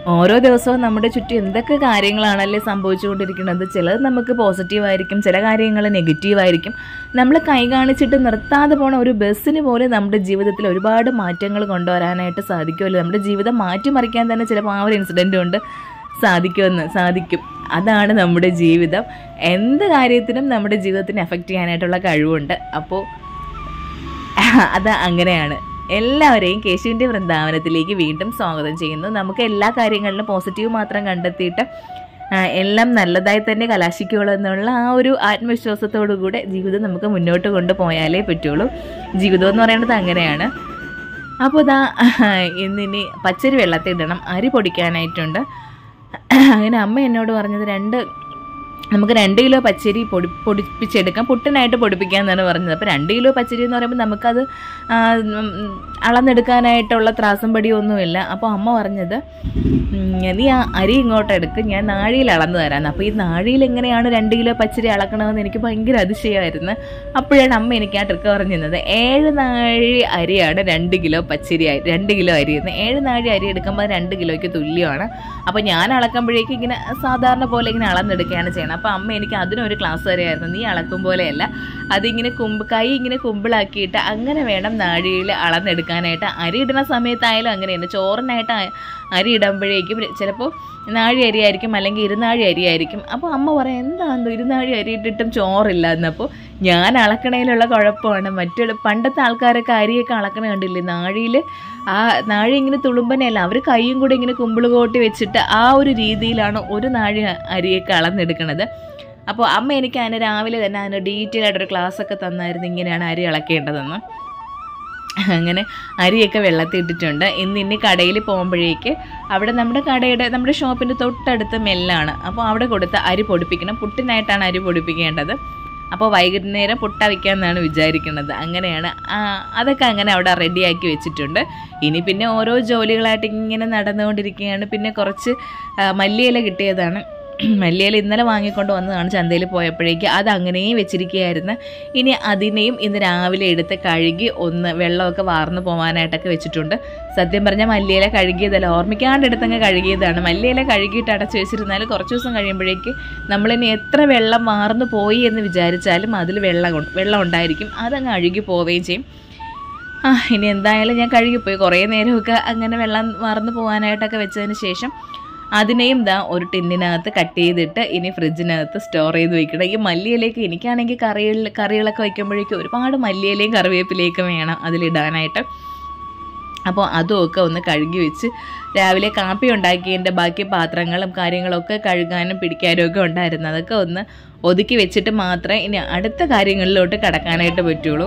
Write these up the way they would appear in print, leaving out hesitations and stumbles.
ഓരോ ദിവസവും നമ്മുടെ ചുറ്റും എന്തൊക്കെ കാര്യങ്ങളാണല്ലേ സംഭവിച്ചുകൊണ്ടിരിക്കുന്നത്. ചിലത് നമുക്ക് പോസിറ്റീവായിരിക്കും, ചില കാര്യങ്ങൾ നെഗറ്റീവായിരിക്കും. നമ്മൾ കൈ കാണിച്ചിട്ട് നിർത്താതെ പോണ ഒരു ബസ്സിന് പോലെ നമ്മുടെ ജീവിതത്തിൽ ഒരുപാട് മാറ്റങ്ങൾ കൊണ്ടുവരാനായിട്ട് സാധിക്കുമല്ലോ. നമ്മുടെ ജീവിതം മാറ്റിമറിക്കാൻ തന്നെ ചിലപ്പോൾ ആ ഒരു ഇൻസിഡൻറ്റ് കൊണ്ട് സാധിക്കും. അതാണ് നമ്മുടെ ജീവിതം. എന്ത് കാര്യത്തിനും നമ്മുടെ ജീവിതത്തിനെ എഫക്റ്റ് ചെയ്യാനായിട്ടുള്ള കഴിവുണ്ട്. അപ്പോൾ അത് അങ്ങനെയാണ്. എല്ലാവരെയും കേശുവിൻ്റെ വൃന്ദാവനത്തിലേക്ക് വീണ്ടും സ്വാഗതം ചെയ്യുന്നു. നമുക്ക് എല്ലാ കാര്യങ്ങളിലും പോസിറ്റീവ് മാത്രം കണ്ടെത്തിയിട്ട് എല്ലാം നല്ലതായി തന്നെ കലാശിക്കുകയുള്ളൂ എന്നുള്ള ആ ഒരു ആത്മവിശ്വാസത്തോടു കൂടെ ജീവിതം നമുക്ക് മുന്നോട്ട് കൊണ്ടുപോയാലേ പറ്റുള്ളൂ. ജീവിതം എന്ന് പറയുന്നത് അങ്ങനെയാണ്. അപ്പോൾ ഇന്നിനി പച്ചരി വെള്ളത്തിടണം, അരി പൊടിക്കാനായിട്ടുണ്ട്. അങ്ങനെ അമ്മ എന്നോട് പറഞ്ഞത് നമുക്ക് 2 കിലോ പച്ചരി പൊടിപ്പിച്ചെടുക്കാം, പുട്ടിനായിട്ട് പൊടിപ്പിക്കാമെന്നാണ് പറഞ്ഞത്. അപ്പോൾ 2 കിലോ പച്ചരി എന്ന് പറയുമ്പോൾ നമുക്കത് അളന്നെടുക്കാനായിട്ടുള്ള ത്രാസും പടിയൊന്നുമില്ല. അപ്പോൾ അമ്മ പറഞ്ഞത്, നീ ആ അരി ഇങ്ങോട്ട് എടുക്ക്, ഞാൻ നാഴിയിൽ അളന്ന് തരാമെന്ന്. അപ്പോൾ ഈ നാഴിയിൽ എങ്ങനെയാണ് 2 കിലോ പച്ചരി അളക്കണമെന്ന് എനിക്ക് ഭയങ്കര അതിശയമായിരുന്നു. അപ്പോഴാണ് അമ്മ എനിക്ക് ആ ട്രിക്ക് പറഞ്ഞു തന്നത്. 7 നാഴി അരിയാണ് 2 കിലോ പച്ചരി, 2 കിലോ അരി എന്ന്. 7 നാഴി അരി എടുക്കുമ്പോൾ 2 കിലോയ്ക്ക് തുല്യമാണ്. അപ്പോൾ ഞാൻ അളക്കുമ്പോഴേക്കും ഇങ്ങനെ സാധാരണ പോലെ ഇങ്ങനെ അളന്നെടുക്കുകയാണ് ചെയ്യണം. അപ്പോൾ അമ്മ എനിക്ക് അതിനൊരു ക്ലാസ് തരുമായിരുന്നു. നീ അളക്കും പോലെയല്ല, അതിങ്ങനെ കൈ ഇങ്ങനെ കുമ്പിളാക്കിയിട്ട് അങ്ങനെ വേണം നാഴിയിൽ അളന്നെടുക്കാനായിട്ട്. അരി ഇടുന്ന സമയത്തായാലും അങ്ങനെയാണ്. ചോറിനായിട്ട് അരി ഇടുമ്പോഴേക്കും ചിലപ്പോൾ നാഴി അരിയായിരിക്കും, അല്ലെങ്കിൽ 2 നാഴി അരിയായിരിക്കും. അപ്പോൾ അമ്മ പറയാം, എന്താണെന്നോ 2 നാഴി അരി ഇട്ടിട്ടും ചോറില്ല എന്നപ്പോൾ ഞാൻ അളക്കണയിലുള്ള കുഴപ്പമാണ്. പണ്ടത്തെ ആൾക്കാരൊക്കെ അരിയൊക്കെ അളക്കണ കണ്ടില്ലേ, നാഴിയിൽ ആ നാഴി ഇങ്ങനെ തുളുമ്പനെയല്ല, അവർ കൈയും കൂടെ ഇങ്ങനെ കുമ്പിൾ കോട്ടി വെച്ചിട്ട് ആ ഒരു രീതിയിലാണ് 1 നാഴി അരിയൊക്കെ അളന്നെടുക്കണത്. അപ്പോൾ അമ്മ എനിക്ക് അതിന് രാവിലെ തന്നെ അതിന് ഡീറ്റെയിൽ ആയിട്ടൊരു ക്ലാസ്സൊക്കെ തന്നായിരുന്നു, ഇങ്ങനെയാണ് അരി അളക്കേണ്ടതെന്ന്. അങ്ങനെ അരിയൊക്കെ വെള്ളത്തിൽ ഇട്ടിട്ടുണ്ട്. ഇനി കടയിൽ പോകുമ്പോഴേക്ക് അവിടെ നമ്മുടെ ഷോപ്പിൻ്റെ തൊട്ടടുത്ത് മെല്ലാണ്. അപ്പോൾ അവിടെ കൊടുത്ത് അരി പൊടിപ്പിക്കണം. പുട്ടിനായിട്ടാണ് അരി പൊടിപ്പിക്കേണ്ടത്. അപ്പോൾ വൈകുന്നേരം പുട്ട വയ്ക്കാമെന്നാണ് വിചാരിക്കുന്നത്. അങ്ങനെയാണ്. അതൊക്കെ അങ്ങനെ അവിടെ റെഡിയാക്കി വെച്ചിട്ടുണ്ട്. ഇനി പിന്നെ ഓരോ ജോലികളായിട്ട് ഇങ്ങനെ നടന്നുകൊണ്ടിരിക്കുകയാണ്. പിന്നെ കുറച്ച് മല്ലിയില കിട്ടിയതാണ്. മല്ലിയില ഇന്നലെ വാങ്ങിക്കൊണ്ട് വന്നതാണ് ചന്തയിൽ പോയപ്പോഴേക്ക്. അത് അങ്ങനെയും വെച്ചിരിക്കുകയായിരുന്നു. ഇനി അതിനെയും ഇന്ന് രാവിലെ എടുത്ത് കഴുകി ഒന്ന് വെള്ളമൊക്കെ വാർന്നു പോകാനായിട്ടൊക്കെ വെച്ചിട്ടുണ്ട്. സത്യം പറഞ്ഞാൽ മല്ലിയില കഴുകിയതല്ല, ഓർമ്മിക്കാണ്ട് എടുത്തങ്ങ് കഴുകിയതാണ്. മല്ലിയില കഴുകിയിട്ട് അടച്ചു വെച്ചിരുന്നാൽ കുറച്ച് ദിവസം കഴിയുമ്പോഴേക്ക് നമ്മളിനി എത്ര വെള്ളം വാർന്നു പോയി എന്ന് വിചാരിച്ചാലും അതിൽ വെള്ളം ഉണ്ടായിരിക്കും. അതങ്ങ് അഴുകി പോവുകയും ചെയ്യും. ഇനി എന്തായാലും ഞാൻ കഴുകിപ്പോയി. കുറേ നേരമൊക്കെ അങ്ങനെ വെള്ളം വാർന്നു പോകാനായിട്ടൊക്കെ വെച്ചതിന് ശേഷം അതിനെയും ഒരു ടിന്നിനകത്ത് കട്ട് ചെയ്തിട്ട് ഇനി ഫ്രിഡ്ജിനകത്ത് സ്റ്റോർ ചെയ്ത് വെക്കണം. ഈ മല്ലിയിലേക്ക് എനിക്കാണെങ്കിൽ കറികളൊക്കെ വയ്ക്കുമ്പോഴേക്കും ഒരുപാട് മല്ലിയിലയും കറിവേപ്പിലയൊക്കെ വേണം അതിലിടാനായിട്ട്. അപ്പോൾ അതുമൊക്കെ ഒന്ന് കഴുകി വെച്ച് രാവിലെ കാപ്പി ഉണ്ടാക്കിയതിൻ്റെ ബാക്കി പാത്രങ്ങളും കാര്യങ്ങളൊക്കെ കഴുകാനും പിടിക്കാനും ഒക്കെ ഉണ്ടായിരുന്നു. അതൊക്കെ ഒന്ന് ഒതുക്കി വെച്ചിട്ട് മാത്രമേ ഇനി അടുത്ത കാര്യങ്ങളിലോട്ട് കടക്കാനായിട്ട് പറ്റുള്ളൂ.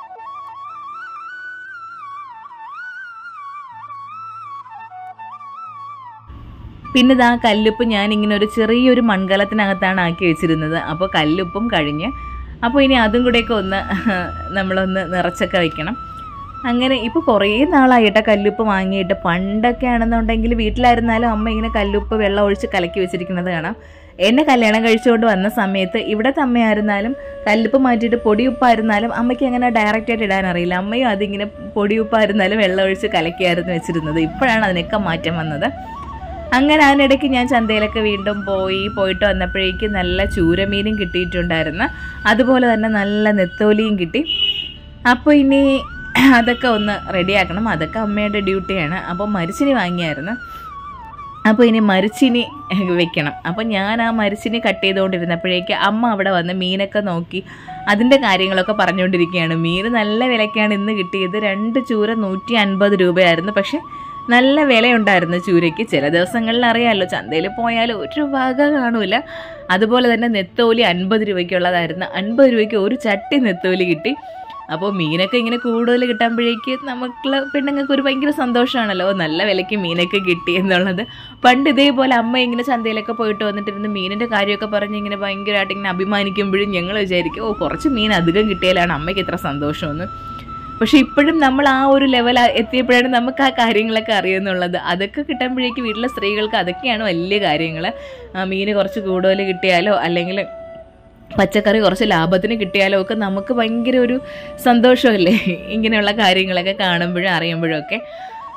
പിന്നെ കല്ലുപ്പ് ഞാനിങ്ങനെ ഒരു ചെറിയൊരു മൺകലത്തിനകത്താണ് ആക്കി വെച്ചിരുന്നത്. അപ്പോൾ കല്ലുപ്പും കഴിഞ്ഞ്, അപ്പോൾ ഇനി അതും കൂടെയൊക്കെ ഒന്ന് നമ്മളൊന്ന് നിറച്ചൊക്കെ വയ്ക്കണം. അങ്ങനെ ഇപ്പോൾ കുറേ നാളായിട്ടാ കല്ലുപ്പ് വാങ്ങിയിട്ട്. പണ്ടൊക്കെ ആണെന്നുണ്ടെങ്കിൽ വീട്ടിലായിരുന്നാലും അമ്മ ഇങ്ങനെ കല്ലുപ്പ് വെള്ളം ഒഴിച്ച് കലക്കി വെച്ചിരിക്കുന്നത് കാണാം. എന്നെ കല്യാണം കഴിച്ചുകൊണ്ട് വന്ന സമയത്ത് ഇവിടുത്തെ അമ്മയായിരുന്നാലും കല്ലുപ്പ് മാറ്റിയിട്ട് പൊടിയുപ്പായിരുന്നാലും അമ്മയ്ക്ക് അങ്ങനെ ഡയറക്റ്റായിട്ട് ഇടാൻ അറിയില്ല. അമ്മയും അതിങ്ങനെ പൊടിയുപ്പായിരുന്നാലും വെള്ളം ഒഴിച്ച് കലക്കിയായിരുന്നു വെച്ചിരുന്നത്. ഇപ്പോഴാണ് അതിനൊക്കെ മാറ്റം വന്നത്. അങ്ങനെ അതിനിടയ്ക്ക് ഞാൻ ചന്തയിലൊക്കെ വീണ്ടും പോയിട്ട് വന്നപ്പോഴേക്ക് നല്ല ചൂരമീനും കിട്ടിയിട്ടുണ്ടായിരുന്നു. അതുപോലെ തന്നെ നല്ല നെത്തോലിയും കിട്ടി. അപ്പോൾ ഇനി അതൊക്കെ ഒന്ന് റെഡിയാക്കണം. അതൊക്കെ അമ്മയുടെ ഡ്യൂട്ടിയാണ്. അപ്പോൾ മരിച്ചിനി വാങ്ങിയായിരുന്നു. അപ്പോൾ ഇനി മരിച്ചിനി വെക്കണം. അപ്പോൾ ഞാൻ ആ മരിച്ചിനി കട്ട് ചെയ്തുകൊണ്ടിരുന്നപ്പോഴേക്ക് അമ്മ അവിടെ വന്ന് മീനൊക്കെ നോക്കി അതിൻ്റെ കാര്യങ്ങളൊക്കെ പറഞ്ഞുകൊണ്ടിരിക്കുകയാണ്. മീൻ നല്ല വിലയ്ക്കാണ് ഇന്ന് കിട്ടിയത്. 2 ചൂര 150 രൂപയായിരുന്നു. പക്ഷേ നല്ല വിലയുണ്ടായിരുന്നു ചൂരയ്ക്ക്. ചില ദിവസങ്ങളിൽ അറിയാമല്ലോ, ചന്തയിൽ പോയാൽ ഒരു വക കാണൂല. അതുപോലെ തന്നെ നെത്തോലി 50 രൂപയ്ക്കുള്ളതായിരുന്നു. 50 രൂപയ്ക്ക് ഒരു ചട്ടി നെത്തോലി കിട്ടി. അപ്പോൾ മീനൊക്കെ ഇങ്ങനെ കൂടുതൽ കിട്ടുമ്പോഴേക്ക് നമുക്ക് പെണ്ണുങ്ങൾക്ക് ഒരു ഭയങ്കര സന്തോഷമാണല്ലോ, നല്ല വിലയ്ക്ക് മീനൊക്കെ കിട്ടി എന്നുള്ളത്. പണ്ട് ഇതേപോലെ അമ്മ ഇങ്ങനെ ചന്തയിലൊക്കെ പോയിട്ട് വന്നിട്ടിരുന്ന് മീനിൻ്റെ കാര്യമൊക്കെ പറഞ്ഞ് ഇങ്ങനെ ഭയങ്കരമായിട്ട് ഇങ്ങനെ അഭിമാനിക്കുമ്പോഴും ഞങ്ങൾ വിചാരിക്കും, കുറച്ച് മീൻ അധികം കിട്ടിയാലാണ് അമ്മയ്ക്ക് ഇത്ര സന്തോഷമെന്ന്. പക്ഷെ ഇപ്പോഴും നമ്മൾ ആ ഒരു ലെവൽ എത്തിയപ്പോഴാണ് നമുക്ക് ആ കാര്യങ്ങളൊക്കെ അറിയുന്നുള്ളത്. അതൊക്കെ കിട്ടുമ്പോഴേക്ക് വീട്ടിലെ സ്ത്രീകൾക്ക് അതൊക്കെയാണ് വലിയ കാര്യങ്ങൾ. മീൻ കുറച്ച് കൂടുതൽ കിട്ടിയാലോ അല്ലെങ്കിൽ പച്ചക്കറി കുറച്ച് ലാഭത്തിന് കിട്ടിയാലോ ഒക്കെ നമുക്ക് ഭയങ്കര ഒരു സന്തോഷമല്ലേ ഇങ്ങനെയുള്ള കാര്യങ്ങളൊക്കെ കാണുമ്പോഴും അറിയുമ്പോഴും ഒക്കെ.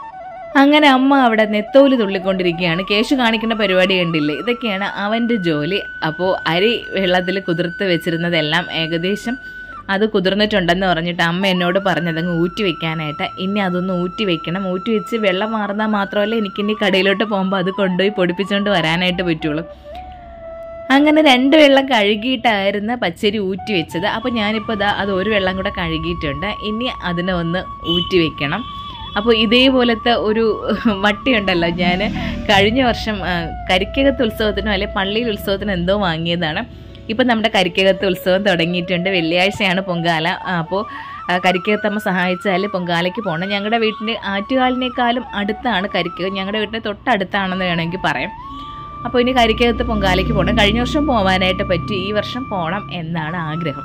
അങ്ങനെ അമ്മ അവിടെ നെത്തോലി തുള്ളിക്കൊണ്ടിരിക്കുകയാണ്. കേശു കാണിക്കുന്ന പരിപാടി കണ്ടില്ലേ, ഇതൊക്കെയാണ് അവൻ്റെ ജോലി. അപ്പോൾ അരി വെള്ളത്തിൽ കുതിർത്ത് വെച്ചിരുന്നതെല്ലാം ഏകദേശം അത് കുതിർന്നിട്ടുണ്ടെന്ന് പറഞ്ഞിട്ട് അമ്മ എന്നോട് പറഞ്ഞതങ്ങ് ഊറ്റി വെക്കാനായിട്ട്. ഇനി അതൊന്ന് ഊറ്റി വെക്കണം. ഊറ്റി വെച്ച് വെള്ളം മാറുന്നാൽ മാത്രമല്ല എനിക്കിനി കടയിലോട്ട് പോകുമ്പോൾ അത് കൊണ്ടുപോയി പൊടിപ്പിച്ചുകൊണ്ട് വരാനായിട്ട് പറ്റുള്ളൂ. അങ്ങനെ 2 വെള്ളം കഴുകിയിട്ടായിരുന്നു പച്ചരി ഊറ്റി വെച്ചത്. അപ്പോൾ ഞാനിപ്പോൾ അത് 1 വെള്ളം കൂടെ കഴുകിയിട്ടുണ്ട്. ഇനി അതിനെ ഒന്ന് ഊറ്റി വെക്കണം. അപ്പോൾ ഇതേപോലത്തെ ഒരു വട്ടിയുണ്ടല്ലോ, ഞാൻ കഴിഞ്ഞ വർഷം കരിക്കകത്ത് ഉത്സവത്തിനോ അല്ലെങ്കിൽ പള്ളിയിൽ ഉത്സവത്തിനോ എന്തോ വാങ്ങിയതാണ്. ഇപ്പം നമ്മുടെ കരിക്കകത്ത് ഉത്സവം തുടങ്ങിയിട്ടുണ്ട്. വെള്ളിയാഴ്ചയാണ് പൊങ്കാല. അപ്പോൾ കരിക്കകത്തമ്മ സഹായിച്ചാൽ പൊങ്കാലയ്ക്ക് പോകണം. ഞങ്ങളുടെ വീട്ടിൻ്റെ ആറ്റുകാലിനേക്കാളും അടുത്താണ് കരിക്കകം. ഞങ്ങളുടെ വീട്ടിൻ്റെ തൊട്ടടുത്താണെന്ന് വേണമെങ്കിൽ പറയാം. അപ്പോൾ ഇനി കരിക്കകത്ത് പൊങ്കാലയ്ക്ക് പോകണം. കഴിഞ്ഞ വർഷം പോകാനായിട്ട് പറ്റി, ഈ വർഷം പോകണം എന്നാണ് ആഗ്രഹം.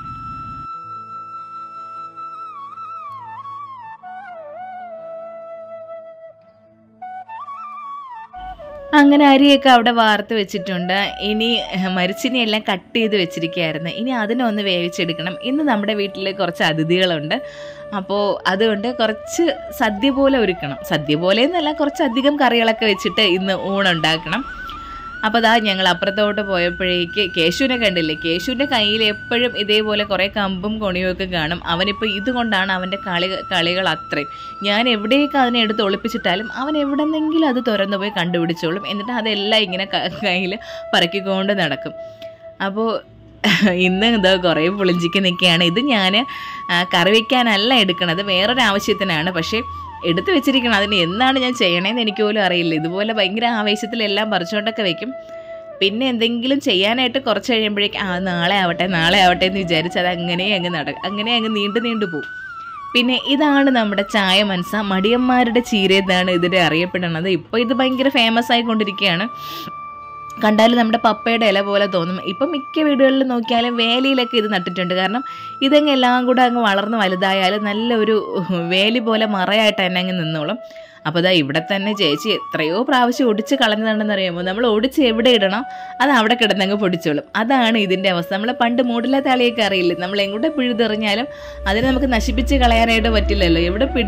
അങ്ങനെ അരിയൊക്കെ അവിടെ വാർത്ത് വെച്ചിട്ടുണ്ട്. ഇനി മരിച്ചിനെയെല്ലാം കട്ട് ചെയ്ത് വെച്ചിരിക്കുകയായിരുന്നു. ഇനി അതിനൊന്ന് വേവിച്ചെടുക്കണം. ഇന്ന് നമ്മുടെ വീട്ടിൽ കുറച്ച് അതിഥികളുണ്ട്. അപ്പോൾ അതുകൊണ്ട് കുറച്ച് സദ്യ പോലെ ഒരുക്കണം. സദ്യ പോലെ എന്നല്ല, കുറച്ചധികം കറികളൊക്കെ വെച്ചിട്ട് ഇന്ന് ഊണുണ്ടാക്കണം. അപ്പോൾ ഞങ്ങൾ അപ്പുറത്തോട്ട് പോയപ്പോഴേക്ക് കേശുവിനെ കണ്ടില്ലേ. കേശുവിൻ്റെ കയ്യിൽ എപ്പോഴും ഇതേപോലെ കുറേ കമ്പും കൊണിയുമൊക്കെ കാണും. അവനിപ്പോൾ ഇതുകൊണ്ടാണ് അവൻ്റെ കളികൾ അത്രയും. ഞാൻ എവിടെയൊക്കെ അതിനെ എടുത്ത് ഒളിപ്പിച്ചിട്ടാലും അവൻ എവിടെന്നെങ്കിലും അത് തുറന്നു പോയി കണ്ടുപിടിച്ചോളും. എന്നിട്ട് അതെല്ലാം ഇങ്ങനെ കയ്യിൽ പറക്കിക്കൊണ്ട് നടക്കും. അപ്പോൾ ഇന്ന് ഇതോ കുറേ പുളിഞ്ചിക്ക് നിൽക്കുകയാണ്. ഇത് ഞാൻ കറി വയ്ക്കാനല്ല എടുക്കണത്, വേറൊരാവശ്യത്തിനാണ്. പക്ഷേ എടുത്തു വെച്ചിരിക്കണം. അതിന് എന്നാണ് ഞാൻ ചെയ്യണേന്ന് എനിക്ക് പോലും അറിയില്ല. ഇതുപോലെ ഭയങ്കര ആവേശത്തിലെല്ലാം പറിച്ചുകൊണ്ടൊക്കെ വെക്കും. പിന്നെ എന്തെങ്കിലും ചെയ്യാനായിട്ട് കുറച്ച് കഴിയുമ്പോഴേക്കും നാളെ ആവട്ടെ എന്ന് വിചാരിച്ച് അത് അങ്ങനെ അങ്ങ് നീണ്ടു പോകും. പിന്നെ ഇതാണ് നമ്മുടെ ചായ മനസ്സ, മടിയന്മാരുടെ ചീര എന്നാണ് ഇതിനെ അറിയപ്പെടുന്നത്. ഇപ്പോൾ ഇത് ഭയങ്കര ഫേമസ് ആയിക്കൊണ്ടിരിക്കുകയാണ്. കണ്ടാലും നമ്മുടെ പപ്പയുടെ ഇല പോലെ തോന്നും. ഇപ്പം മിക്ക വീടുകളിൽ നോക്കിയാലും വേലിയിലൊക്കെ ഇത് നട്ടിട്ടുണ്ട്. കാരണം ഇതങ്ങ് എല്ലാം കൂടെ അങ്ങ് വളർന്ന് വലുതായാലും നല്ലൊരു വേലി പോലെ മറയായിട്ട് തന്നെ അങ്ങ് നിന്നോളും. അപ്പോൾ ഇവിടെ തന്നെ ചേച്ചി എത്രയോ പ്രാവശ്യം ഒടിച്ച് കളഞ്ഞതാണെന്ന് അറിയാമോ. നമ്മൾ ഒടിച്ച് എവിടെ ഇടണം അത് അവിടെ കിടന്നങ്ങ് പൊടിച്ചോളും. അതാണ് ഇതിൻ്റെ അവസ്ഥ. നമ്മൾ പണ്ട് മൂടിലെ തളിയൊക്കെ അറിയില്ലേ, നമ്മൾ എങ്ങോട്ട് പിഴുതെറിഞ്ഞാലും അതിനെ നമുക്ക് നശിപ്പിച്ച് കളയാനായിട്ട് പറ്റില്ലല്ലോ.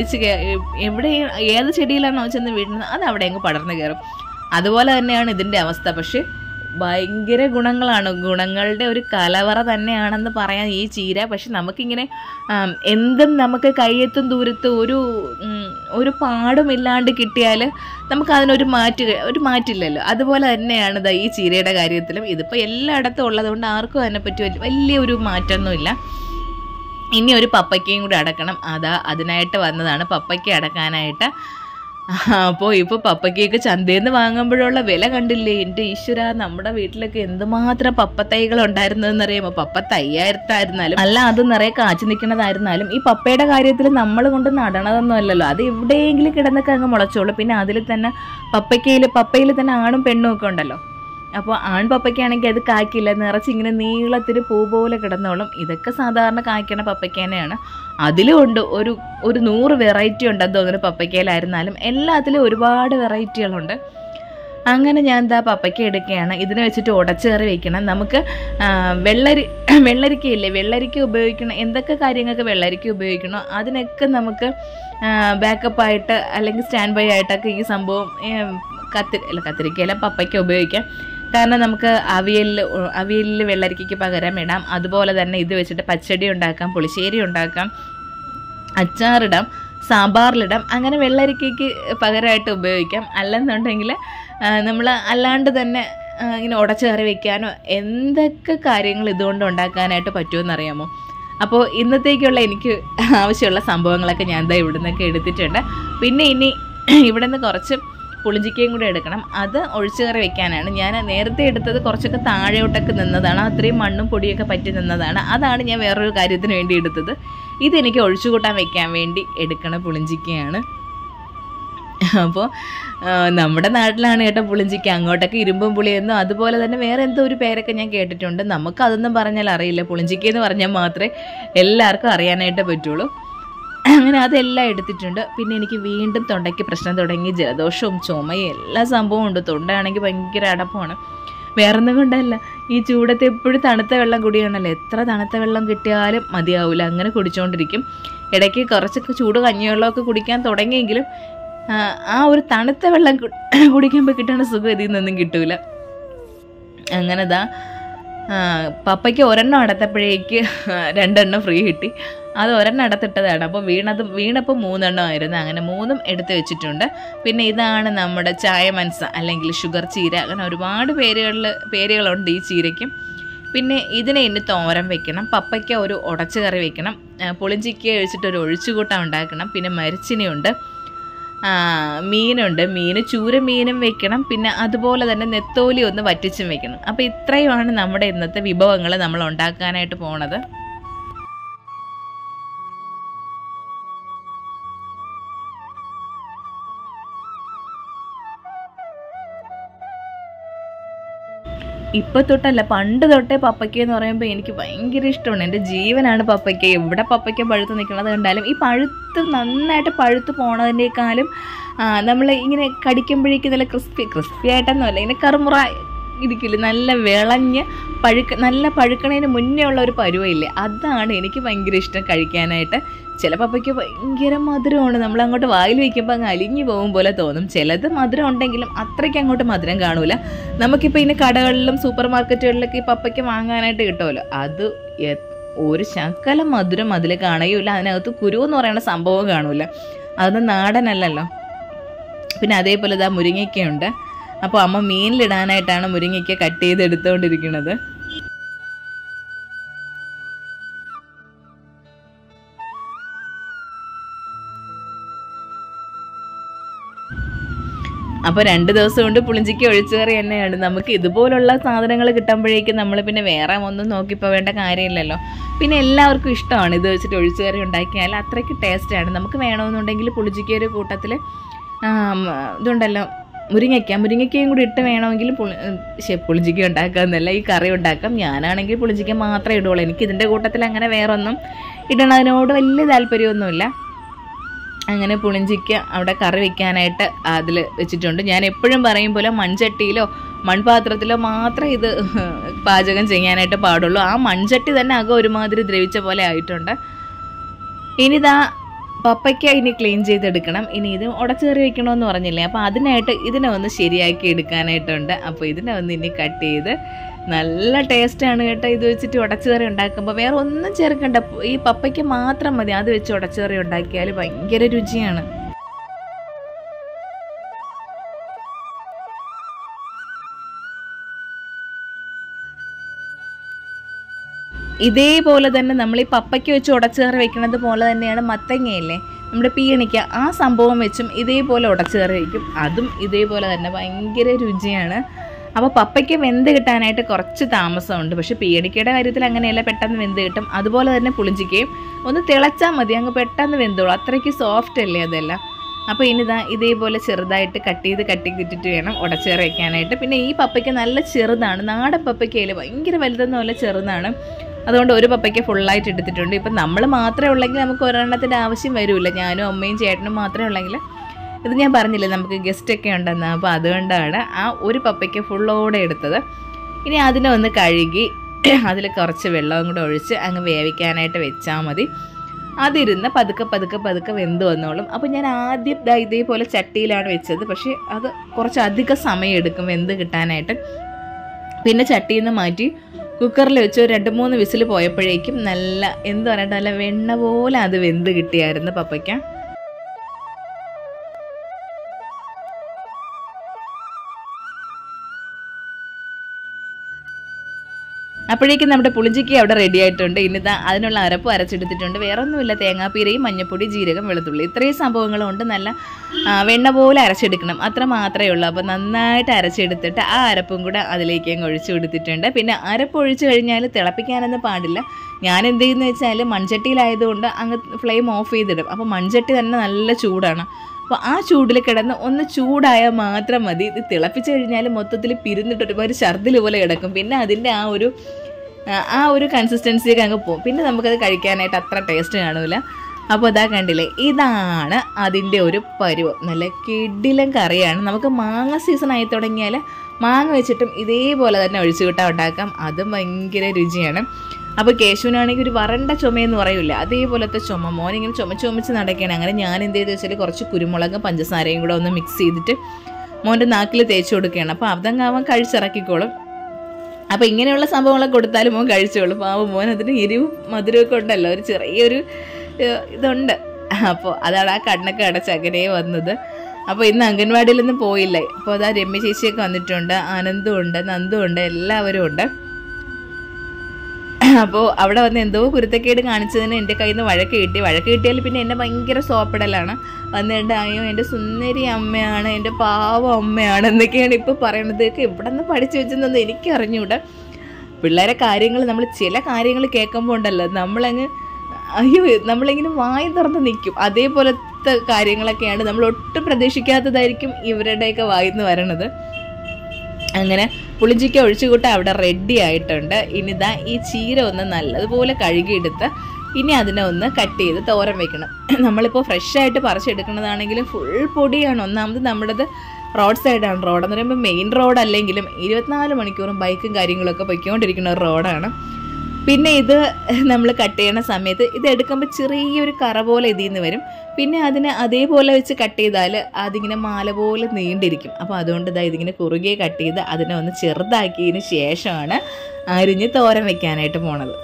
എവിടെ ഏത് ചെടിയിലാണോ ചെന്ന് വീഴുന്നത് അത് അവിടെ അങ്ങ് പടർന്നു കയറും. അതുപോലെ തന്നെയാണ് ഇതിൻ്റെ അവസ്ഥ. പക്ഷേ ഭയങ്കര ഗുണങ്ങളാണ്, ഗുണങ്ങളുടെ ഒരു കലവറ തന്നെയാണെന്ന് പറയാൻ ഈ ചീര. പക്ഷെ നമുക്കിങ്ങനെ എന്തും നമുക്ക് കയ്യെത്തും ദൂരത്ത് ഒരു പാടുമില്ലാണ്ട് കിട്ടിയാൽ നമുക്കതിനൊരു മാറ്റില്ലല്ലോ. അതുപോലെ തന്നെയാണ് ഈ ചീരയുടെ കാര്യത്തിലും. ഇതിപ്പോൾ എല്ലായിടത്തും ഉള്ളതുകൊണ്ട് ആർക്കും അതിനെപ്പറ്റി വലിയൊരു മാറ്റമൊന്നുമില്ല. ഇനി ഒരു പപ്പയ്ക്കയും കൂടി അടക്കണം. അതിനായിട്ട് വന്നതാണ്, പപ്പയ്ക്ക അടക്കാനായിട്ട്. അപ്പോൾ ഇപ്പോൾ പപ്പയ്ക്കൊക്കെ ചന്തയിൽ നിന്ന് വാങ്ങുമ്പോഴുള്ള വില കണ്ടില്ലേ. എൻ്റെ ഈശ്വര, നമ്മുടെ വീട്ടിലൊക്കെ എന്തുമാത്രം പപ്പത്തൈകൾ ഉണ്ടായിരുന്നതെന്നറിയാമോ. പപ്പ തയ്യായിരുന്നാലും അല്ല, അത് നിറയെ കാച്ചു നിൽക്കുന്നതായിരുന്നാലും ഈ പപ്പയുടെ കാര്യത്തിൽ നമ്മൾ കൊണ്ട് നടണതൊന്നും അല്ലല്ലോ. അത് എവിടെയെങ്കിലും കിടന്നൊക്കെ അങ്ങ് മുളച്ചോളൂ. പിന്നെ അതിൽ തന്നെ പപ്പയിൽ തന്നെ ആണും പെണ്ണും ഒക്കെ ഉണ്ടല്ലോ. അപ്പോൾ ആൺപപ്പയ്ക്കാണെങ്കിൽ അത് കായ്ക്കില്ല, നിറച്ചിങ്ങനെ നീളത്തിൽ പൂ പോലെ കിടന്നോളും. ഇതൊക്കെ സാധാരണ കായ്ക്കണ പപ്പയ്ക്ക തന്നെയാണ്. അതിലും ഉണ്ട് ഒരു 100 വെറൈറ്റി ഉണ്ടെന്ന് തോന്നുന്നു പപ്പയ്ക്കയിലായിരുന്നാലും. എല്ലാത്തിലും ഒരുപാട് വെറൈറ്റികളുണ്ട്. അങ്ങനെ ഞാൻ പപ്പയ്ക്ക എടുക്കുകയാണ്. ഇതിനെ വെച്ചിട്ട് ഉടച്ചേറി വയ്ക്കണം. നമുക്ക് വെള്ളരിക്കയില്ലേ, വെള്ളരിക്ക ഉപയോഗിക്കണം. എന്തൊക്കെ കാര്യങ്ങൾക്ക് വെള്ളരിക്ക ഉപയോഗിക്കണോ അതിനൊക്കെ നമുക്ക് ബാക്കപ്പായിട്ട് അല്ലെങ്കിൽ സ്റ്റാൻഡ് ബൈ ആയിട്ടൊക്കെ ഈ സംഭവം കത്തിരിക്കയില പപ്പയ്ക്ക ഉപയോഗിക്കാം. കാരണം നമുക്ക് അവിയലിൽ വെള്ളരിക്കയ്ക്ക് പകരം ഇടാം. അതുപോലെ തന്നെ ഇത് വെച്ചിട്ട് പച്ചടി ഉണ്ടാക്കാം, പുളിശ്ശേരി ഉണ്ടാക്കാം, അച്ചാറിടാം, സാമ്പാറിലിടാം. അങ്ങനെ വെള്ളരിക്കയ്ക്ക് പകരമായിട്ട് ഉപയോഗിക്കാം. അല്ലെന്നുണ്ടെങ്കിൽ നമ്മൾ അല്ലാണ്ട് തന്നെ ഇങ്ങനെ ഉടച്ച് കറി വയ്ക്കാനോ എന്തൊക്കെ കാര്യങ്ങൾ ഇതുകൊണ്ട് ഉണ്ടാക്കാനായിട്ട് പറ്റുമെന്നറിയാമോ. അപ്പോൾ ഇന്നത്തേക്കുള്ള എനിക്ക് ആവശ്യമുള്ള സംഭവങ്ങളൊക്കെ ഞാൻ ഇവിടെ നിന്നൊക്കെ എടുത്തിട്ടുണ്ട്. പിന്നെ ഇനി ഇവിടെ നിന്ന് കുറച്ച് പുളിഞ്ചിക്കയും കൂടെ എടുക്കണം. അത് ഒഴിച്ചു കറി വെക്കാനാണ്. ഞാൻ നേരത്തെ എടുത്തത് കുറച്ചൊക്കെ താഴെയോട്ടൊക്കെ നിന്നതാണ്, അത്രയും മണ്ണും പൊടിയൊക്കെ പറ്റി നിന്നതാണ്. അതാണ് ഞാൻ വേറൊരു കാര്യത്തിന് വേണ്ടി എടുത്തത്. ഇതെനിക്ക് ഒഴിച്ചു കൂട്ടാൻ വെക്കാൻ വേണ്ടി എടുക്കണ പുളിഞ്ചിക്കയാണ്. അപ്പോൾ നമ്മുടെ നാട്ടിലാണ് കേട്ടോ പുളിഞ്ചിക്ക. അങ്ങോട്ടൊക്കെ ഇരുമ്പും പുളിയെന്നോ അതുപോലെ തന്നെ വേറെ എന്തോ ഒരു പേരൊക്കെ ഞാൻ കേട്ടിട്ടുണ്ട്. നമുക്കതൊന്നും പറഞ്ഞാൽ അറിയില്ല. പുളിഞ്ചിക്ക എന്ന് പറഞ്ഞാൽ മാത്രമേ എല്ലാവർക്കും അറിയാനായിട്ട് പറ്റുള്ളൂ. അങ്ങനെ അതെല്ലാം എടുത്തിട്ടുണ്ട്. പിന്നെ എനിക്ക് വീണ്ടും തൊണ്ടയ്ക്ക് പ്രശ്നം തുടങ്ങി. ജലദോഷവും ചുമയും എല്ലാ സംഭവവും ഉണ്ട്. തൊണ്ടയാണെങ്കിൽ ഭയങ്കര അടപ്പമാണ്. വേറൊന്നും കൊണ്ടല്ല, ഈ ചൂടത്ത് എപ്പോഴും തണുത്ത വെള്ളം കുടിയാണല്ലോ. എത്ര തണുത്ത വെള്ളം കിട്ടിയാലും മതിയാവില്ല, അങ്ങനെ കുടിച്ചുകൊണ്ടിരിക്കും. ഇടയ്ക്ക് കുറച്ചൊക്കെ ചൂട് കഞ്ഞിവെള്ളമൊക്കെ കുടിക്കാൻ തുടങ്ങിയെങ്കിലും ആ ഒരു തണുത്ത വെള്ളം കുടിക്കുമ്പോൾ കിട്ടുന്ന സുഖം ഇതിൽ നിന്നൊന്നും കിട്ടൂല. അങ്ങനെ പപ്പയ്ക്ക് ഒരെണ്ണം അടത്തപ്പോഴേക്ക് 2 എണ്ണം ഫ്രീ കിട്ടി. അത് ഒരെണ്ണം അടത്തിട്ടതാണ്. അപ്പോൾ വീണപ്പോൾ 3 എണ്ണം ആയിരുന്നു. അങ്ങനെ 3ഉം എടുത്ത് വെച്ചിട്ടുണ്ട്. പിന്നെ ഇതാണ് നമ്മുടെ ചായ മനസ്സ അല്ലെങ്കിൽ ഷുഗർ ചീര. അങ്ങനെ ഒരുപാട് പേരുകളുണ്ട് ഈ ചീരയ്ക്കും. പിന്നെ ഇതിനെ ഇനി തോരൻ വെക്കണം. പപ്പയ്ക്ക് ഒരു ഉടച്ചു കറി വെക്കണം. പുളിഞ്ചിക്ക ഒഴിച്ചിട്ടൊരു ഒഴിച്ചുകൂട്ടം ഉണ്ടാക്കണം. പിന്നെ മരിച്ചിനിയുണ്ട്, മീനുണ്ട്, ചൂര മീനും വെക്കണം. പിന്നെ അതുപോലെ തന്നെ നെത്തോലി ഒന്ന് വറ്റിച്ചും വെക്കണം. അപ്പോൾ ഇത്രയുമാണ് നമ്മുടെ ഇന്നത്തെ വിഭവങ്ങൾ നമ്മൾ ഉണ്ടാക്കാനായിട്ട് പോണത്. ഇപ്പം തൊട്ടല്ല, പണ്ട് തൊട്ടേ പപ്പയ്ക്ക എന്ന് പറയുമ്പോൾ എനിക്ക് ഭയങ്കര ഇഷ്ടമാണ്. എൻ്റെ ജീവനാണ് പപ്പയ്ക്ക. എവിടെ പപ്പയ്ക്ക പഴുത്ത് നിൽക്കുന്നത് കണ്ടാലും ഈ നന്നായിട്ട് പഴുത്ത് പോണതിനേക്കാളും നമ്മൾ ഇങ്ങനെ കടിക്കുമ്പോഴേക്കും നല്ല ക്രിസ്പി ആയിട്ടൊന്നുമല്ല, ഇങ്ങനെ കറുമുറ ഇരിക്കില്ല, നല്ല വിളഞ്ഞ് നല്ല പഴുക്കണതിന് മുന്നേ ഉള്ള ഒരു പരുവയില്ലേ, അതാണ് എനിക്ക് ഭയങ്കര ഇഷ്ടം കഴിക്കാനായിട്ട്. ചില പപ്പയ്ക്ക് ഭയങ്കര മധുരമാണ്. നമ്മൾ അങ്ങോട്ട് വായിൽ വയ്ക്കുമ്പോൾ അങ്ങ് അലിഞ്ഞു പോകും പോലെ തോന്നും. ചിലത് മധുരം ഉണ്ടെങ്കിലും അത്രയ്ക്ക് അങ്ങോട്ട് മധുരം കാണൂല. നമുക്കിപ്പോൾ ഇനി കടകളിലും സൂപ്പർ മാർക്കറ്റുകളിലൊക്കെ ഈ പപ്പയ്ക്ക് വാങ്ങാനായിട്ട് കിട്ടുമല്ലോ, അത് ഒരു ശകലം മധുരം അതിൽ കാണുകയില്ല. അതിനകത്ത് കുരു എന്ന് പറയുന്ന സംഭവം കാണൂല. അതൊന്നും നാടനല്ലല്ലോ. പിന്നെ അതേപോലെ മുരിങ്ങയ്ക്കയുണ്ട്. അപ്പോൾ അമ്മ മീനിലിടാനായിട്ടാണ് മുരിങ്ങയ്ക്ക കട്ട് ചെയ്ത് എടുത്തുകൊണ്ടിരിക്കുന്നത്. അപ്പോൾ 2 ദിവസം കൊണ്ട് പുളിഞ്ചിക്ക ഒഴിച്ചുകറി തന്നെയാണ്. നമുക്ക് ഇതുപോലുള്ള സാധനങ്ങൾ കിട്ടുമ്പോഴേക്കും നമ്മൾ പിന്നെ വേറെ ഒന്നും നോക്കിപ്പോവേണ്ട കാര്യമില്ലല്ലോ. പിന്നെ എല്ലാവർക്കും ഇഷ്ടമാണ് ഇത് വെച്ചിട്ട് ഒഴിച്ചുകറി ഉണ്ടാക്കിയാൽ അത്രയ്ക്ക് ടേസ്റ്റാണ്. നമുക്ക് വേണമെന്നുണ്ടെങ്കിൽ പുളിഞ്ചിക്ക ഒരു കൂട്ടത്തിൽ ഇതുണ്ടല്ലോ മുരിങ്ങയ്ക്കയും കൂടി ഇട്ട് വേണമെങ്കിൽ പുളിഞ്ചിക്ക ഉണ്ടാക്കാമെന്നല്ല, ഈ കറി ഉണ്ടാക്കാം. ഞാനാണെങ്കിൽ പുളിഞ്ചിക്ക മാത്രമേ ഇടുള്ളൂ. എനിക്ക് ഇതിൻ്റെ കൂട്ടത്തിൽ അങ്ങനെ വേറൊന്നും ഇടണതിനോട് വലിയ താല്പര്യമൊന്നുമില്ല. അങ്ങനെ പുളിഞ്ചിക്ക അവിടെ കറി വെക്കാനായിട്ട് അതിൽ വെച്ചിട്ടുണ്ട്. ഞാൻ എപ്പോഴും പറയും പോലെ മൺചട്ടിയിലോ മൺപാത്രത്തിലോ മാത്രമേ ഇത് പാചകം ചെയ്യാനായിട്ട് പാടുള്ളൂ. ആ മൺചട്ടി തന്നെ ആകെ ഒരുമാതിരി ദ്രവിച്ച പോലെ ആയിട്ടുണ്ട്. ഇനിതാ പപ്പയ്ക്ക ഇനി ക്ലീൻ ചെയ്തെടുക്കണം. ഇനി ഇത് ഉടച്ചു കറി വെക്കണമെന്ന് പറഞ്ഞില്ലേ, അപ്പോൾ അതിനായിട്ട് ഇതിനെ ഒന്ന് ശരിയാക്കി എടുക്കാനായിട്ടുണ്ട്. അപ്പോൾ ഇതിനെ ഒന്ന് ഇനി കട്ട് ചെയ്ത്, നല്ല ടേസ്റ്റാണ് കേട്ടോ ഇത് വെച്ചിട്ട് ഉടച്ചു കറി ഉണ്ടാക്കുമ്പോൾ. വേറെ ഒന്നും ചേർക്കണ്ട, ഈ പപ്പയ്ക്ക് മാത്രം മതി. അത് വെച്ച് ഉടച്ചു കറി ഉണ്ടാക്കിയാൽ ഭയങ്കര രുചിയാണ്. ഇതേപോലെ തന്നെ നമ്മൾ ഈ പപ്പയ്ക്ക് വെച്ച് ഉടച്ചു കറി വെക്കുന്നത് പോലെ തന്നെയാണ് മത്തങ്ങയില്ലേ, നമ്മുടെ പീയണിക്ക, ആ സംഭവം വെച്ചും ഇതേപോലെ ഉടച്ചു കറി വയ്ക്കും. അതും ഇതേപോലെ തന്നെ ഭയങ്കര രുചിയാണ്. അപ്പോൾ പപ്പയ്ക്ക് വെന്ത് കിട്ടാനായിട്ട് കുറച്ച് താമസമുണ്ട്. പക്ഷേ പീയണിക്കയുടെ കാര്യത്തിൽ അങ്ങനെയല്ല, പെട്ടെന്ന് വെന്ത് കിട്ടും. അതുപോലെ തന്നെ പുളിഞ്ചിക്കയും ഒന്ന് തിളച്ചാൽ മതി, അങ്ങ് പെട്ടെന്ന് വെന്തോളൂ. അത്രയ്ക്ക് സോഫ്റ്റ് അല്ലേ അതെല്ലാം. അപ്പോൾ ഇതേപോലെ ചെറുതായിട്ട് കട്ട് ചെയ്തിട്ട് വേണം ഉടച്ചു കറി വയ്ക്കാനായിട്ട്. പിന്നെ ഈ പപ്പയ്ക്ക് നല്ല ചെറുതാണ്, നാടൻ പപ്പയ്ക്കയില് ഭയങ്കര വലുതൊന്നുമല്ല, ചെറുതാണ്. അതുകൊണ്ട് ഒരു പപ്പയ്ക്ക് ഫുള്ളായിട്ട് എടുത്തിട്ടുണ്ട്. ഇപ്പം നമ്മൾ മാത്രമേ ഉള്ളെങ്കിൽ നമുക്ക് ഒരെണ്ണത്തിൻ്റെ ആവശ്യം വരില്ല. ഞാനും അമ്മയും ചേട്ടനും മാത്രമേ ഉള്ളെങ്കിൽ, ഇത് ഞാൻ പറഞ്ഞില്ലേ നമുക്ക് ഗസ്റ്റൊക്കെ ഉണ്ടെന്ന്, അപ്പോൾ അതുകൊണ്ടാണ് ആ ഒരു പപ്പയ്ക്ക് ഫുള്ളോടെ എടുത്തത്. ഇനി അതിനെ ഒന്ന് കഴുകി അതിൽ കുറച്ച് വെള്ളവും കൂടെ ഒഴിച്ച് അങ്ങ് വേവിക്കാനായിട്ട് വെച്ചാൽ മതി. അതിരുന്ന് പതുക്കെ വെന്ത് വന്നോളും. അപ്പോൾ ഞാൻ ആദ്യം ഇതേപോലെ ചട്ടിയിലാണ് വെച്ചത്. പക്ഷേ അത് കുറച്ച് അധികം സമയം എടുക്കും വെന്ത് കിട്ടാനായിട്ട്. പിന്നെ ചട്ടിയിൽ നിന്ന് മാറ്റി കുക്കറിൽ വെച്ച് 2-3 വിസിൽ പോയപ്പോഴേക്കും നല്ല വെണ്ണ പോലെ അത് വെന്ത് കിട്ടിയായിരുന്നു പപ്പയ്ക്ക. അപ്പോഴേക്കും നമ്മുടെ പുളിഞ്ചിക്ക അവിടെ റെഡി ആയിട്ടുണ്ട്. ഇനിതാ അതിനുള്ള അരപ്പ് അരച്ചെടുത്തിട്ടുണ്ട്. വേറെ ഒന്നുമില്ല, തേങ്ങാപ്പീരയും മഞ്ഞപ്പൊടി, ജീരകം, വെളുത്തുള്ളി, ഇത്രയും സംഭവങ്ങളുണ്ട്. നല്ല വെണ്ണ പോലെ അരച്ചെടുക്കണം, അത്ര മാത്രമേ ഉള്ളൂ. അപ്പോൾ നന്നായിട്ട് അരച്ചെടുത്തിട്ട് ആ അരപ്പും കൂടെ അതിലേക്ക് അങ്ങ് ഒഴിച്ചു കൊടുത്തിട്ടുണ്ട്. പിന്നെ അരപ്പ് ഒഴിച്ചു കഴിഞ്ഞാൽ തിളപ്പിക്കാനൊന്നും പാടില്ല. ഞാൻ എന്ത് ചെയ്യുന്നത് വെച്ചാൽ മൺചട്ടിയിലായതുകൊണ്ട് അങ്ങ് ഫ്ലെയിം ഓഫ് ചെയ്തിടും. അപ്പോൾ മൺചട്ടി തന്നെ നല്ല ചൂടാണ്. അപ്പോൾ ആ ചൂടിൽ കിടന്ന് ഒന്ന് ചൂടായാൽ മാത്രം മതി. ഇത് തിളപ്പിച്ച് കഴിഞ്ഞാൽ മൊത്തത്തിൽ പിരിന്നിട്ട് ഒരുപാട് ഛർദിൽ പോലെ കിടക്കും. പിന്നെ അതിൻ്റെ ആ ഒരു കൺസിസ്റ്റൻസിയൊക്കെ അങ്ങ് പോകും. പിന്നെ നമുക്കത് കഴിക്കാനായിട്ട് അത്ര ടേസ്റ്റ് കാണില്ല. അപ്പോൾ അതാ കണ്ടില്ലേ, ഇതാണ് അതിൻ്റെ ഒരു പരുവം. നല്ല കിടിലൻ കറിയാണ്. നമുക്ക് മാങ്ങ സീസൺ ആയി തുടങ്ങിയാൽ മാങ്ങ വെച്ചിട്ടും ഇതേപോലെ തന്നെ ഒഴിച്ചുകൂട്ടാൻ ഉണ്ടാക്കാം. അതും ഭയങ്കര രുചിയാണ്. അപ്പോൾ കേശുവിനാണെങ്കിൽ ഒരു വരണ്ട ചുമയെന്ന് പറയില്ല, അതേപോലത്തെ ചുമ. മോനിങ്ങനെ ചുമച്ച് നടക്കുകയാണ്. അങ്ങനെ ഞാൻ എന്ത് ചെയ്തെന്ന് വെച്ചാൽ കുറച്ച് കുരുമുളകും പഞ്ചസാരയും കൂടെ ഒന്ന് മിക്സ് ചെയ്തിട്ട് മോൻ്റെ നാക്കിൽ തേച്ച് കൊടുക്കുകയാണ്. അപ്പോൾ അതങ്ങ് അവൻ കഴിച്ചിറക്കിക്കോളും. അപ്പോൾ ഇങ്ങനെയുള്ള സംഭവങ്ങളൊക്കെ കൊടുത്താലും മോൻ കഴിച്ചോളും. പാവം മോൻ അതിന് എരിവും മധുരമൊക്കെ ഉണ്ടല്ലോ, ഒരു ചെറിയൊരു ഇതുണ്ട്. അപ്പോൾ അതാണ് ആ കണ്ണൊക്കെ അടച്ച് അങ്ങനെ വന്നത്. അപ്പോൾ ഇന്ന് അംഗൻവാടിയിലൊന്നും പോയില്ല. അപ്പോൾ അതാ രമ്യ ചേച്ചിയൊക്കെ വന്നിട്ടുണ്ട്, ആനന്ദും ഉണ്ട്, നന്ദും ഉണ്ട്, എല്ലാവരും ഉണ്ട്. അപ്പോൾ അവിടെ വന്ന് എന്തോ കുരുത്തക്കേട് കാണിച്ചതിന് എൻ്റെ കയ്യിൽ നിന്ന് വഴക്ക് കിട്ടിയാൽ പിന്നെ എന്നെ ഭയങ്കര സോപ്പിടലാണ്. വന്നിട്ട് അയ്യോ എൻ്റെ സുന്ദരി അമ്മയാണ്, എൻ്റെ പാവം അമ്മയാണ് എന്നൊക്കെയാണ് ഇപ്പോൾ പറയണത്. ഇവിടെ നിന്ന് പഠിച്ചു വെച്ചെന്നൊന്നും എനിക്ക് അറിഞ്ഞൂടെ. പിള്ളേരെ കാര്യങ്ങൾ നമ്മൾ ചില കാര്യങ്ങൾ കേൾക്കുമ്പോൾ ഉണ്ടല്ലോ നമ്മളങ്ങ് നമ്മളിങ്ങനെ വായി തുറന്ന് നിൽക്കും. അതേപോലത്തെ കാര്യങ്ങളൊക്കെയാണ്, നമ്മൾ ഒട്ടും പ്രതീക്ഷിക്കാത്തതായിരിക്കും ഇവരുടെയൊക്കെ വായിന്ന് വരണത്. അങ്ങനെ പുളിഞ്ചിക്ക ഒഴിച്ചുകൂട്ട അവിടെ റെഡി ആയിട്ടുണ്ട്. ഇനിതാ ഈ ചീര ഒന്ന് നല്ലതുപോലെ കഴുകിയെടുത്ത് ഇനി അതിനെ ഒന്ന് കട്ട് ചെയ്ത് തോരൻ വെക്കണം. നമ്മളിപ്പോൾ ഫ്രഷായിട്ട് പറിച്ചെടുക്കുന്നതാണെങ്കിലും ഫുൾ പൊടിയാണ്. ഒന്നാമത് നമ്മുടേത് റോഡ് സൈഡാണ്. റോഡെന്ന് പറയുമ്പോൾ മെയിൻ റോഡ് അല്ലെങ്കിലും 24 മണിക്കൂറും ബൈക്കും കാര്യങ്ങളൊക്കെ പൊയ്ക്കൊണ്ടിരിക്കുന്ന ഒരു റോഡാണ്. പിന്നെ ഇത് നമ്മൾ കട്ട് ചെയ്യുന്ന സമയത്ത് ഇത് എടുക്കുമ്പോൾ ചെറിയൊരു കറ പോലെ ഇതിൽ നിന്ന് വരും. പിന്നെ അതിനെ അതേപോലെ വെച്ച് കട്ട് ചെയ്താൽ അതിങ്ങനെ മാല പോലെ നീണ്ടിരിക്കും. അപ്പോൾ അതുകൊണ്ട് ഇതിങ്ങനെ കുറുകെ കട്ട് ചെയ്ത് അതിനെ ഒന്ന് ചെറുതാക്കിയതിന് ശേഷമാണ് അരിഞ്ഞ് തോരൻ വെക്കാനായിട്ട് പോണത്.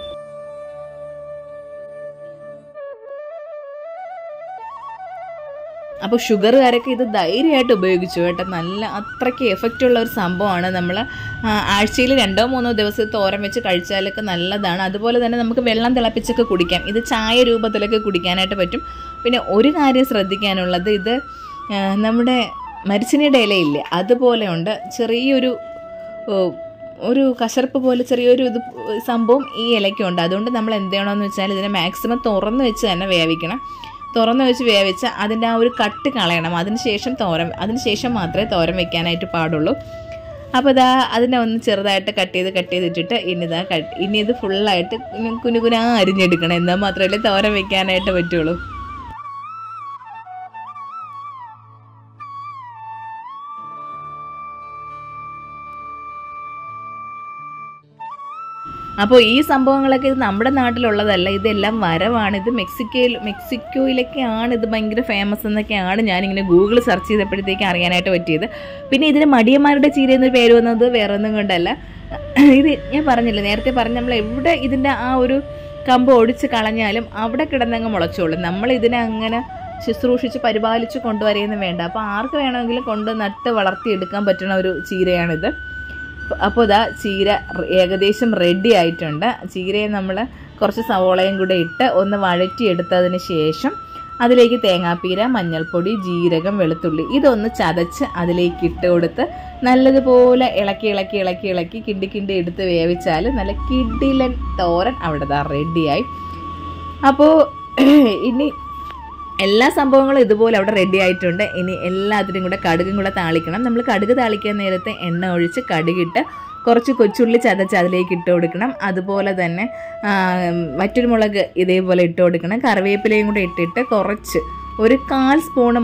അപ്പോൾ ഷുഗറുകാരൊക്കെ ഇത് ധൈര്യമായിട്ട് ഉപയോഗിച്ചു കേട്ടോ. നല്ല അത്രയ്ക്ക് എഫക്റ്റുള്ള ഒരു സംഭവമാണ്. നമ്മൾ ആഴ്ചയിൽ 2-3 ദിവസം തോരൻ വെച്ച് കഴിച്ചാലൊക്കെ നല്ലതാണ്. അതുപോലെ തന്നെ നമുക്ക് വെള്ളം തിളപ്പിച്ചൊക്കെ കുടിക്കാം. ഇത് ചായ രൂപത്തിലൊക്കെ കുടിക്കാനായിട്ട് പറ്റും. പിന്നെ ഒരു കാര്യം ശ്രദ്ധിക്കാനുള്ളത്, ഇത് നമ്മുടെ മരിച്ചിനിയുടെ ഇലയില്ലേ അതുപോലെ ഉണ്ട്, ചെറിയൊരു കശർപ്പ് പോലെ ചെറിയൊരു സംഭവം ഈ ഇലയ്ക്കുണ്ട്. അതുകൊണ്ട് നമ്മൾ എന്ത് ചെയ്യണമെന്ന് വെച്ചാൽ ഇതിനെ മാക്സിമം തുറന്ന് വെച്ച് തന്നെ വേവിക്കണം. തുറന്ന് വെച്ച് വേവിച്ച് അതിൻ്റെ ആ ഒരു കട്ട് കളയണം. അതിനുശേഷം മാത്രമേ തോരൻ വെക്കാനായിട്ട് പാടുള്ളൂ. അപ്പോൾ അതിനെ ഒന്ന് ചെറുതായിട്ട് കട്ട് ചെയ്തിട്ടിട്ട് ഇനി ഇത് ഫുള്ളായിട്ട് കുനുകുനാ അരിഞ്ഞെടുക്കണം. എന്നാൽ മാത്രമല്ലേ തോരൻ വെക്കാനായിട്ട് പറ്റുള്ളൂ. അപ്പോൾ ഈ സംഭവങ്ങളൊക്കെ ഇത് നമ്മുടെ നാട്ടിലുള്ളതല്ല, ഇതെല്ലാം വരവാണ്. ഇത് മെക്സിക്കോയിലൊക്കെയാണ് ഇത് ഭയങ്കര ഫേമസ് എന്നൊക്കെയാണ് ഞാനിങ്ങനെ ഗൂഗിൾ സെർച്ച് ചെയ്തപ്പോഴത്തേക്ക് അറിയാനായിട്ട് പറ്റിയത്. പിന്നെ ഇതിന് മടിയന്മാരുടെ ചീര എന്നൊരു പേര് വന്നത് വേറെ ഒന്നും കൊണ്ടല്ല. ഇത് ഞാൻ പറഞ്ഞില്ല, നേരത്തെ നമ്മൾ എവിടെ ഇതിൻ്റെ ആ ഒരു കമ്പ് ഒടിച്ച് കളഞ്ഞാലും അവിടെ കിടന്നങ്ങ് മുളച്ചോളും. നമ്മൾ ഇതിനെ അങ്ങനെ ശുശ്രൂഷിച്ച് പരിപാലിച്ച് കൊണ്ടുവരെയൊന്നും വേണ്ട. അപ്പോൾ ആർക്ക് വേണമെങ്കിലും കൊണ്ട് നട്ട് വളർത്തിയെടുക്കാൻ പറ്റുന്ന ഒരു ചീരയാണിത്. അപ്പോൾ ചീര ഏകദേശം റെഡി ആയിട്ടുണ്ട്. ചീരയെ നമ്മൾ കുറച്ച് സവോളയും കൂടെ ഇട്ട് ഒന്ന് വഴറ്റിയെടുത്തതിന് ശേഷം അതിലേക്ക് തേങ്ങാപ്പീര, മഞ്ഞൾപ്പൊടി, ജീരകം, വെളുത്തുള്ളി ഇതൊന്ന് ചതച്ച് അതിലേക്ക് ഇട്ട് കൊടുത്ത് നല്ലതുപോലെ ഇളക്കി കിണ്ടി എടുത്ത് വേവിച്ചാൽ നല്ല കിടിലൻ തോരൻ അവിടെ റെഡിയായി. അപ്പോൾ ഇനി എല്ലാ സംഭവങ്ങളും ഇതുപോലെ അവിടെ റെഡി ആയിട്ടുണ്ട്. ഇനി എല്ലാത്തിനും കൂടെ കടുകും കൂടെ താളിക്കണം. നമ്മൾ കടുക് താളിക്കാൻ നേരത്തെ എണ്ണ ഒഴിച്ച് കടുകിട്ട് കുറച്ച് കൊച്ചുള്ളി ചതച്ച് അതിലേക്ക് ഇട്ട് കൊടുക്കണം. അതുപോലെ തന്നെ മറ്റൊരു മുളക് ഇതേപോലെ ഇട്ട് കൊടുക്കണം. കറിവേപ്പിലയും കൂടെ ഇട്ടിട്ട് കുറച്ച് ഒരു 1/4 സ്പൂണ്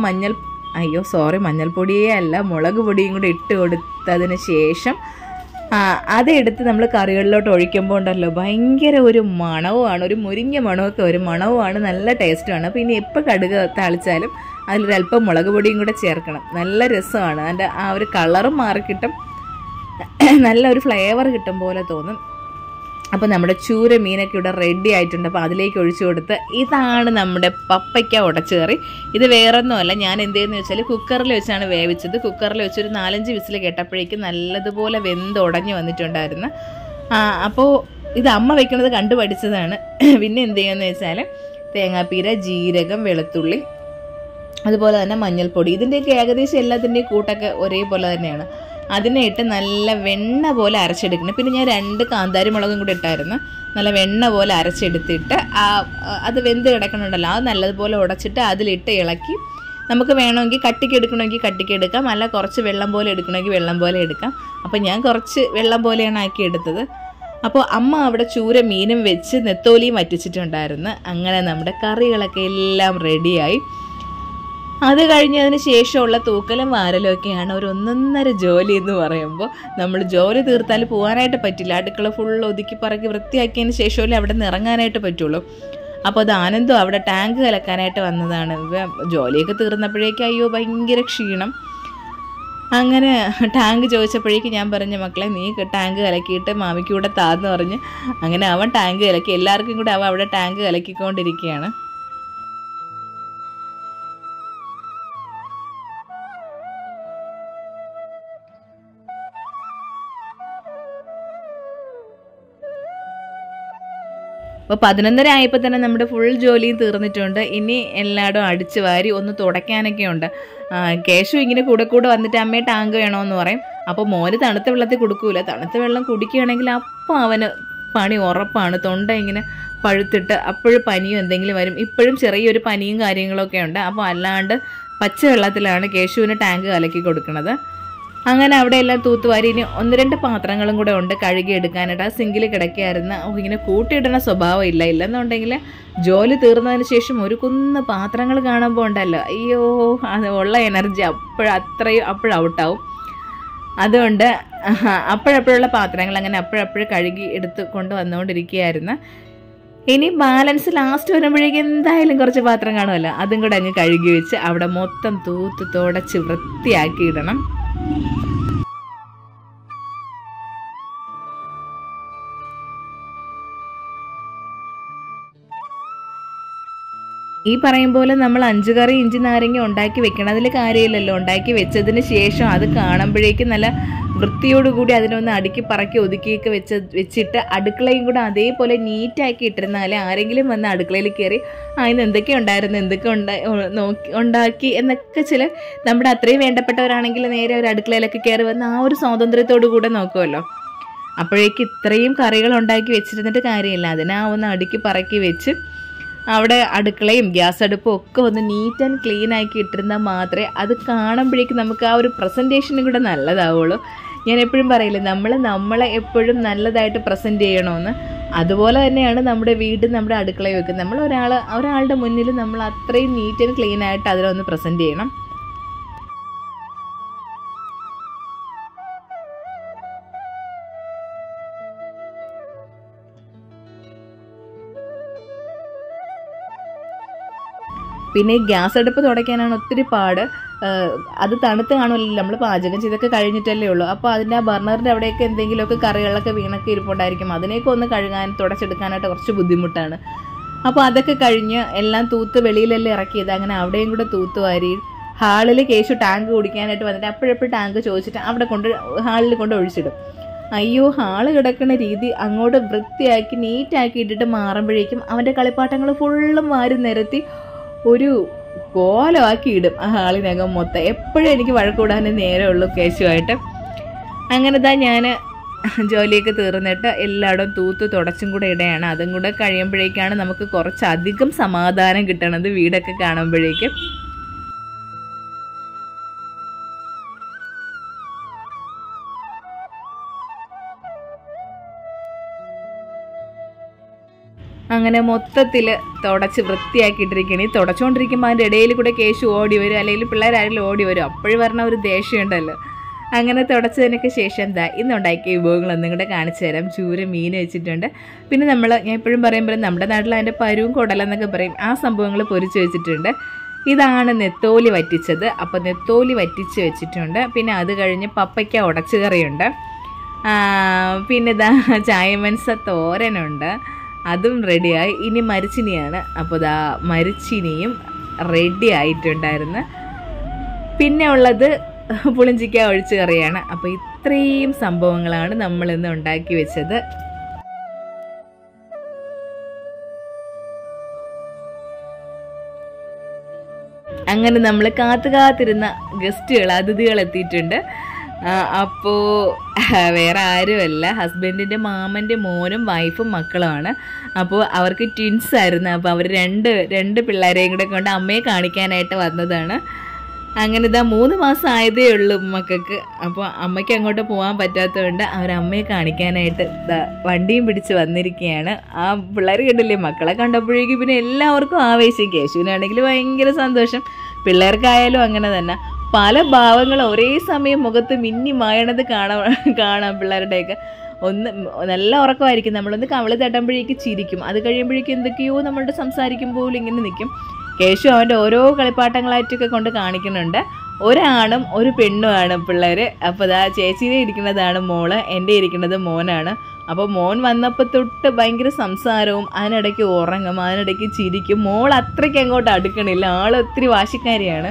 മഞ്ഞൾപ്പൊടിയേ അല്ല മുളക് പൊടിയും കൂടെ ഇട്ട് കൊടുത്തതിന് ശേഷം അതെടുത്ത് നമ്മൾ കറികളിലോട്ട് ഒഴിക്കുമ്പോൾ ഉണ്ടല്ലോ ഭയങ്കര ഒരു മണവുമാണ്, ഒരു മുരിഞ്ഞ മണമൊക്കെ ഒരു മണവുമാണ്, നല്ല ടേസ്റ്റുമാണ്. അപ്പോൾ ഇനി എപ്പോൾ കടുക് താളിച്ചാലും അതിലൊരല്പം മുളക് പൊടിയും കൂടെ ചേർക്കണം. നല്ല രസമാണ്. അതിൻ്റെ ആ ഒരു കളറും മാറിക്കിട്ടും, നല്ലൊരു ഫ്ലേവർ കിട്ടും പോലെ തോന്നും. അപ്പോൾ നമ്മുടെ ചൂര മീനൊക്കെ ഇവിടെ റെഡി ആയിട്ടുണ്ട്. അപ്പോൾ അതിലേക്ക് ഒഴിച്ചു കൊടുത്ത് ഇതാണ് നമ്മുടെ പപ്പയ്ക്ക ഉടച്ചുകറി. ഇത് വേറൊന്നുമല്ല, ഞാൻ എന്ത് ചെയ്യുന്നത് വെച്ചാൽ കുക്കറിൽ വെച്ചാണ് വേവിച്ചത്. കുക്കറിൽ വെച്ചൊരു 4-5 വിസിൽ കേട്ടപ്പോഴേക്കും നല്ലതുപോലെ വെന്തുടഞ്ഞ് വന്നിട്ടുണ്ടായിരുന്നു. അപ്പോൾ ഇത് അമ്മ വെക്കുന്നത് കണ്ടു പഠിച്ചതാണ്. പിന്നെ എന്ത് ചെയ്യുമെന്ന് വെച്ചാൽ തേങ്ങാപ്പീര, ജീരകം, വെളുത്തുള്ളി, അതുപോലെ തന്നെ മഞ്ഞൾപ്പൊടി, ഇതിൻ്റെയൊക്കെ ഏകദേശം എല്ലാത്തിൻ്റെയും കൂട്ടൊക്കെ ഒരേപോലെ തന്നെയാണ്. അതിനെ ഇട്ട് നല്ല വെണ്ണ പോലെ അരച്ചെടുക്കണം. പിന്നെ ഞാൻ 2 കാന്താരി മുളകും കൂടി ഇട്ടായിരുന്നു. നല്ല വെണ്ണ പോലെ അരച്ചെടുത്തിട്ട് അത് വെന്ത് കിടക്കണുണ്ടല്ലോ അത് നല്ലതുപോലെ ഉടച്ചിട്ട് അതിലിട്ട് ഇളക്കി നമുക്ക് വേണമെങ്കിൽ കട്ടിക്ക് എടുക്കാം, അല്ല കുറച്ച് വെള്ളം പോലെ എടുക്കണമെങ്കിൽ വെള്ളം പോലെ എടുക്കാം. അപ്പോൾ ഞാൻ കുറച്ച് വെള്ളം പോലെയാണ് ആക്കി എടുത്തത്. അപ്പോൾ അമ്മ അവിടെ ചൂര മീനും വെച്ച് നെത്തോലിയും വറ്റിച്ചിട്ടുണ്ടായിരുന്നു. അങ്ങനെ നമ്മുടെ കറികളൊക്കെ എല്ലാം റെഡിയായി. അത് കഴിഞ്ഞതിന് ശേഷമുള്ള തൂക്കലും വാരലും ഒക്കെയാണ് ഒരു ഒന്നൊന്നര ജോലി എന്ന് പറയുമ്പോൾ. നമ്മൾ ജോലി തീർത്താൽ പോകാനായിട്ട് പറ്റില്ല. അടുക്കള ഫുൾ ഒതുക്കി പറക്കി വൃത്തിയാക്കിയതിന് ശേഷമല്ലേ അവിടെ നിന്ന് ഇറങ്ങാനായിട്ട് പറ്റുള്ളൂ. അപ്പോൾ അത് ആനന്ദം അവിടെ ടാങ്ക് കലക്കാനായിട്ട് വന്നതാണ്. ജോലിയൊക്കെ തീർന്നപ്പോഴേക്കും അയ്യോ ഭയങ്കര ക്ഷീണം. അങ്ങനെ ടാങ്ക് ചോദിച്ചപ്പോഴേക്കും ഞാൻ പറഞ്ഞു, മക്കളെ നീ ടാങ്ക് കലക്കിയിട്ട് മാമിക്ക് കൂടെ താന്ന് പറഞ്ഞ് അങ്ങനെ അവൻ ടാങ്ക് കലക്കി. എല്ലാവർക്കും കൂടെ അവൻ അവിടെ ടാങ്ക് കലക്കിക്കൊണ്ടിരിക്കുകയാണ്. അപ്പോൾ 11:30 ആയപ്പോൾ തന്നെ നമ്മുടെ ഫുൾ ജോലിയും തീർന്നിട്ടുണ്ട്. ഇനി എല്ലായിടും അടിച്ചു വാരി ഒന്ന് തുടയ്ക്കാനൊക്കെ ഉണ്ട്. കേശു ഇങ്ങനെ കൂടെ കൂടെ വന്നിട്ട് അമ്മയെ ടാങ്ക് വേണമെന്ന് പറയും. അപ്പോൾ മോന് തണുത്ത വെള്ളത്തിൽ കൊടുക്കൂല. തണുത്ത വെള്ളം കുടിക്കുകയാണെങ്കിൽ അപ്പോൾ അവന് പണി ഉറപ്പാണ്. തൊണ്ട ഇങ്ങനെ പഴുത്തിട്ട് അപ്പോഴും പനിയും എന്തെങ്കിലും വരും. ഇപ്പോഴും ചെറിയൊരു പനിയും കാര്യങ്ങളൊക്കെ ഉണ്ട്. അപ്പോൾ അല്ലാണ്ട് പച്ചവെള്ളത്തിലാണ് കേശുവിന് ടാങ്ക് കലക്കി കൊടുക്കുന്നത്. അങ്ങനെ അവിടെ എല്ലാം തൂത്തുവാരി. ഇനി 1-2 പാത്രങ്ങളും കൂടെ ഉണ്ട് കഴുകി എടുക്കാനായിട്ട്. ആ സിങ്കിൽ കിടക്കുകയായിരുന്നു. ഇങ്ങനെ കൂട്ടിയിടുന്ന സ്വഭാവം ഇല്ലെന്നുണ്ടെങ്കിൽ ജോലി തീർന്നതിന് ശേഷം ഒരു കുന്ന് പാത്രങ്ങൾ കാണുമ്പോൾ ഉണ്ടല്ലോ, അയ്യോ അത് ഉള്ള എനർജി അപ്പോഴും ഔട്ടാവും. അതുകൊണ്ട് അപ്പോഴപ്പോഴുള്ള പാത്രങ്ങൾ അങ്ങനെ അപ്പോഴപ്പോഴും കഴുകി എടുത്ത് കൊണ്ട് വന്നുകൊണ്ടിരിക്കുകയായിരുന്നു. ഇനി ബാലൻസ് ലാസ്റ്റ് വരുമ്പോഴേക്കും എന്തായാലും കുറച്ച് പാത്രം കാണുമല്ലോ, അതും കൂടെ അങ്ങ് കഴുകി വെച്ച് അവിടെ മൊത്തം തൂത്ത് തുടച്ച് വൃത്തിയാക്കി ഇടണം. ഈ പറയും പോലെ നമ്മൾ 5 കറി ഇഞ്ചി നാരങ്ങ ഉണ്ടാക്കി വെക്കണം. അതിൽ കാര്യമില്ലല്ലോ. ഉണ്ടാക്കി വെച്ചതിന് ശേഷം അത് കാണുമ്പോഴേക്കും നല്ല വൃത്തിയോടുകൂടി അതിനൊന്ന് അടുക്കി പറക്കി ഒതുക്കിയൊക്കെ വെച്ചിട്ട് അടുക്കളയും കൂടെ അതേപോലെ നീറ്റാക്കി ഇട്ടിരുന്നാലേ ആരെങ്കിലും വന്ന് അടുക്കളയിൽ കയറി ഇന്ന് എന്തൊക്കെ ഉണ്ടായിരുന്നു, എന്തൊക്കെ ഉണ്ടാക്കി എന്നൊക്കെ നമ്മുടെ അത്രയും വേണ്ടപ്പെട്ടവരാണെങ്കിൽ നേരെ ഒരു അടുക്കളയിലൊക്കെ കയറി വന്ന് ആ ഒരു സ്വാതന്ത്ര്യത്തോടു കൂടെ നോക്കുമല്ലോ. അപ്പോഴേക്ക് ഇത്രയും കറികൾ ഉണ്ടാക്കി വെച്ചിരുന്നിട്ട് കാര്യമില്ല. അതിനാ ഒന്ന് അടുക്കി പറക്കി വെച്ച് അവിടെ അടുക്കളയും ഗ്യാസ് അടുപ്പും ഒക്കെ ഒന്ന് നീറ്റ് ആൻഡ് ക്ലീൻ ആക്കി ഇട്ടിരുന്നാൽ മാത്രമേ അത് കാണുമ്പോഴേക്കും നമുക്ക് ആ ഒരു പ്രസൻറ്റേഷനും കൂടെ നല്ലതാവുള്ളൂ. ഞാൻ എപ്പോഴും പറയില്ലേ, നമ്മളെ എപ്പോഴും നല്ലതായിട്ട് പ്രസൻറ്റ് ചെയ്യണമെന്ന്. അതുപോലെ തന്നെയാണ് നമ്മുടെ വീട്, നമ്മുടെ അടുക്കളയും വെക്കുന്നത്. നമ്മൾ ഒരാളുടെ മുന്നിൽ നമ്മൾ അത്രയും നീറ്റ് ആൻഡ് ക്ലീൻ ആയിട്ട് അതിലൊന്ന് പ്രസൻറ്റ് ചെയ്യണം. പിന്നെ ഗ്യാസ് അടുപ്പ് തുടയ്ക്കാനാണ് ഒത്തിരി പാട്. അത് തണുത്ത് കാണുമല്ലോ, നമ്മൾ പാചകം ചെയ്തൊക്കെ കഴിഞ്ഞിട്ടല്ലേ ഉള്ളൂ. അപ്പോൾ അതിൻ്റെ ആ ബർണറിൻ്റെ അവിടെയൊക്കെ എന്തെങ്കിലുമൊക്കെ കറികളൊക്കെ വീണൊക്കെ ഇരിപ്പുണ്ടായിരിക്കും. അതിനെയൊക്കെ ഒന്ന് കഴുകാൻ തുടച്ചെടുക്കാനായിട്ട് കുറച്ച് ബുദ്ധിമുട്ടാണ്. അപ്പോൾ അതൊക്കെ കഴിഞ്ഞ് എല്ലാം തൂത്ത് വെളിയിലെല്ലാം ഇറക്കിയത്. അങ്ങനെ അവിടെയും കൂടെ തൂത്ത് വാരി ഹാളിൽ കേശു ടാങ്ക് കുടിക്കാനായിട്ട് വന്നിട്ട് അപ്പോഴെപ്പോഴും ടാങ്ക് ചോദിച്ചിട്ട് അവിടെ ഹാളിൽ കൊണ്ട് ഒഴിച്ചിടും. അയ്യോ ഹാള് കിടക്കുന്ന രീതി അങ്ങോട്ട് വൃത്തിയാക്കി നീറ്റാക്കി ഇട്ടിട്ട് മാറുമ്പോഴേക്കും അവൻ്റെ കളിപ്പാട്ടങ്ങൾ ഫുള്ളും വാരി നിരത്തി ഒരു കോലമാക്കി ഇടും ആ ഹാളിനകം മൊത്തം. എപ്പോഴും എനിക്ക് വഴക്കൂടാനേ നേരമുള്ളൂ കേശുമായിട്ട്. അങ്ങനെ ഞാൻ ജോലിയൊക്കെ തീർന്നിട്ട് എല്ലായിടും തൂത്ത് തുടച്ചും കൂടെ ഇടുകയാണ്. അതും കൂടെ കഴിയുമ്പോഴേക്കാണ് നമുക്ക് കുറച്ചധികം സമാധാനം കിട്ടണത് വീടൊക്കെ കാണുമ്പോഴേക്കും. അങ്ങനെ മൊത്തത്തിൽ തുടച്ച് വൃത്തിയാക്കിയിട്ടിരിക്കണേ. തുടച്ചുകൊണ്ടിരിക്കുമ്പോൾ അതിൻ്റെ ഇടയിൽ കൂടെ കേശു ഓടി വരും, അല്ലെങ്കിൽ പിള്ളേരാരെങ്കിലും ഓടി വരും. അപ്പോഴും പറഞ്ഞ ഒരു ദേഷ്യമുണ്ടല്ലോ. അങ്ങനെ തുടച്ചതിനൊക്കെ ശേഷം ഇന്നുണ്ടാക്കിയ വിഭവങ്ങളൊന്നും കൂടെ കാണിച്ചു തരാം. ചൂര മീൻ വെച്ചിട്ടുണ്ട്. പിന്നെ ഞാൻ എപ്പോഴും പറയുമ്പോൾ നമ്മുടെ നാട്ടിൽ അതിൻ്റെ പരുവും കുടലെന്നൊക്കെ പറയും, ആ സംഭവങ്ങൾ പൊരിച്ച് വെച്ചിട്ടുണ്ട്. ഇതാണ് നെത്തോലി വറ്റിച്ചത്. അപ്പോൾ നെത്തോലി വറ്റിച്ച് വെച്ചിട്ടുണ്ട്. പിന്നെ അത് കഴിഞ്ഞ് പപ്പയ്ക്ക ഉടച്ചു കറിയുണ്ട്. പിന്നെ ചായമൻസ തോരനുണ്ട്, അതും റെഡിയായി. ഇനി മരിച്ചിനിയാണ്. അപ്പോൾ മരിച്ചിനിയും റെഡി ആയിട്ടുണ്ടായിരുന്നു. പിന്നെ ഉള്ളത് പുളിഞ്ചിക്ക ഒഴിച്ച് കറിയാണ്. അപ്പോൾ ഇത്രയും സംഭവങ്ങളാണ് നമ്മളിന്ന് ഉണ്ടാക്കി വെച്ചത്. അങ്ങനെ നമ്മൾ കാത്തിരുന്ന ഗസ്റ്റുകൾ, അതിഥികൾ എത്തിയിട്ടുണ്ട്. അപ്പോൾ വേറെ ആരുമല്ല, ഹസ്ബൻഡിൻ്റെ മാമൻ്റെ മോനും വൈഫും മക്കളുമാണ്. അപ്പോൾ അവർക്ക് ട്വിൻസ് ആയിരുന്നു. അപ്പോൾ അവർ രണ്ട് പിള്ളേരെയും കൂടെ കൊണ്ട് അമ്മയെ കാണിക്കാനായിട്ട് വന്നതാണ്. അങ്ങനെ 3 മാസം ആയതേ ഉള്ളൂ മക്കൾക്ക്. അപ്പോൾ അമ്മയ്ക്ക് അങ്ങോട്ട് പോകാൻ പറ്റാത്തതുകൊണ്ട് അവരമ്മയെ കാണിക്കാനായിട്ട് വണ്ടിയും പിടിച്ച് വന്നിരിക്കുകയാണ്. ആ പിള്ളേർ കണ്ടില്ലേ, മക്കളെ കണ്ടപ്പോഴേക്കും പിന്നെ എല്ലാവർക്കും ആവേശം. കേശുവിനാണെങ്കിൽ ഭയങ്കര സന്തോഷം. പിള്ളേർക്കായാലും അങ്ങനെ തന്നെ പല ഭാവങ്ങൾ ഒരേ സമയം മുഖത്ത് മിന്നി മായണത് കാണാം പിള്ളേരുടെയൊക്കെ. ഒന്ന് നല്ല ഉറക്കമായിരിക്കും, നമ്മളൊന്ന് കവിള് തട്ടുമ്പോഴേക്ക് ചിരിക്കും, അത് കഴിയുമ്പോഴേക്കും എന്തൊക്കെയോ നമ്മളുടെ സംസാരിക്കുമ്പോൾ ഇങ്ങനെ നിൽക്കും. കേശു അവൻ്റെ ഓരോ കളിപ്പാട്ടങ്ങളായിട്ടൊക്കെ കൊണ്ട് കാണിക്കുന്നുണ്ട്. ഒരാണും ഒരു പെണ്ണുമാണ് പിള്ളേർ. അപ്പോൾ ഇതാ ചേച്ചിയുടെ ഇരിക്കുന്നതാണ് മോള്, എൻ്റെ ഇരിക്കുന്നത് മോനാണ്. അപ്പോൾ മോൻ വന്നപ്പോൾ തൊട്ട് ഭയങ്കര സംസാരവും, അതിനിടയ്ക്ക് ഉറങ്ങും, അതിനിടയ്ക്ക് ചിരിക്കും. മോൾ അത്രയ്ക്ക് അങ്ങോട്ട് അടുക്കണില്ല, ആൾ ഒത്തിരി വാശിക്കാരിയാണ്.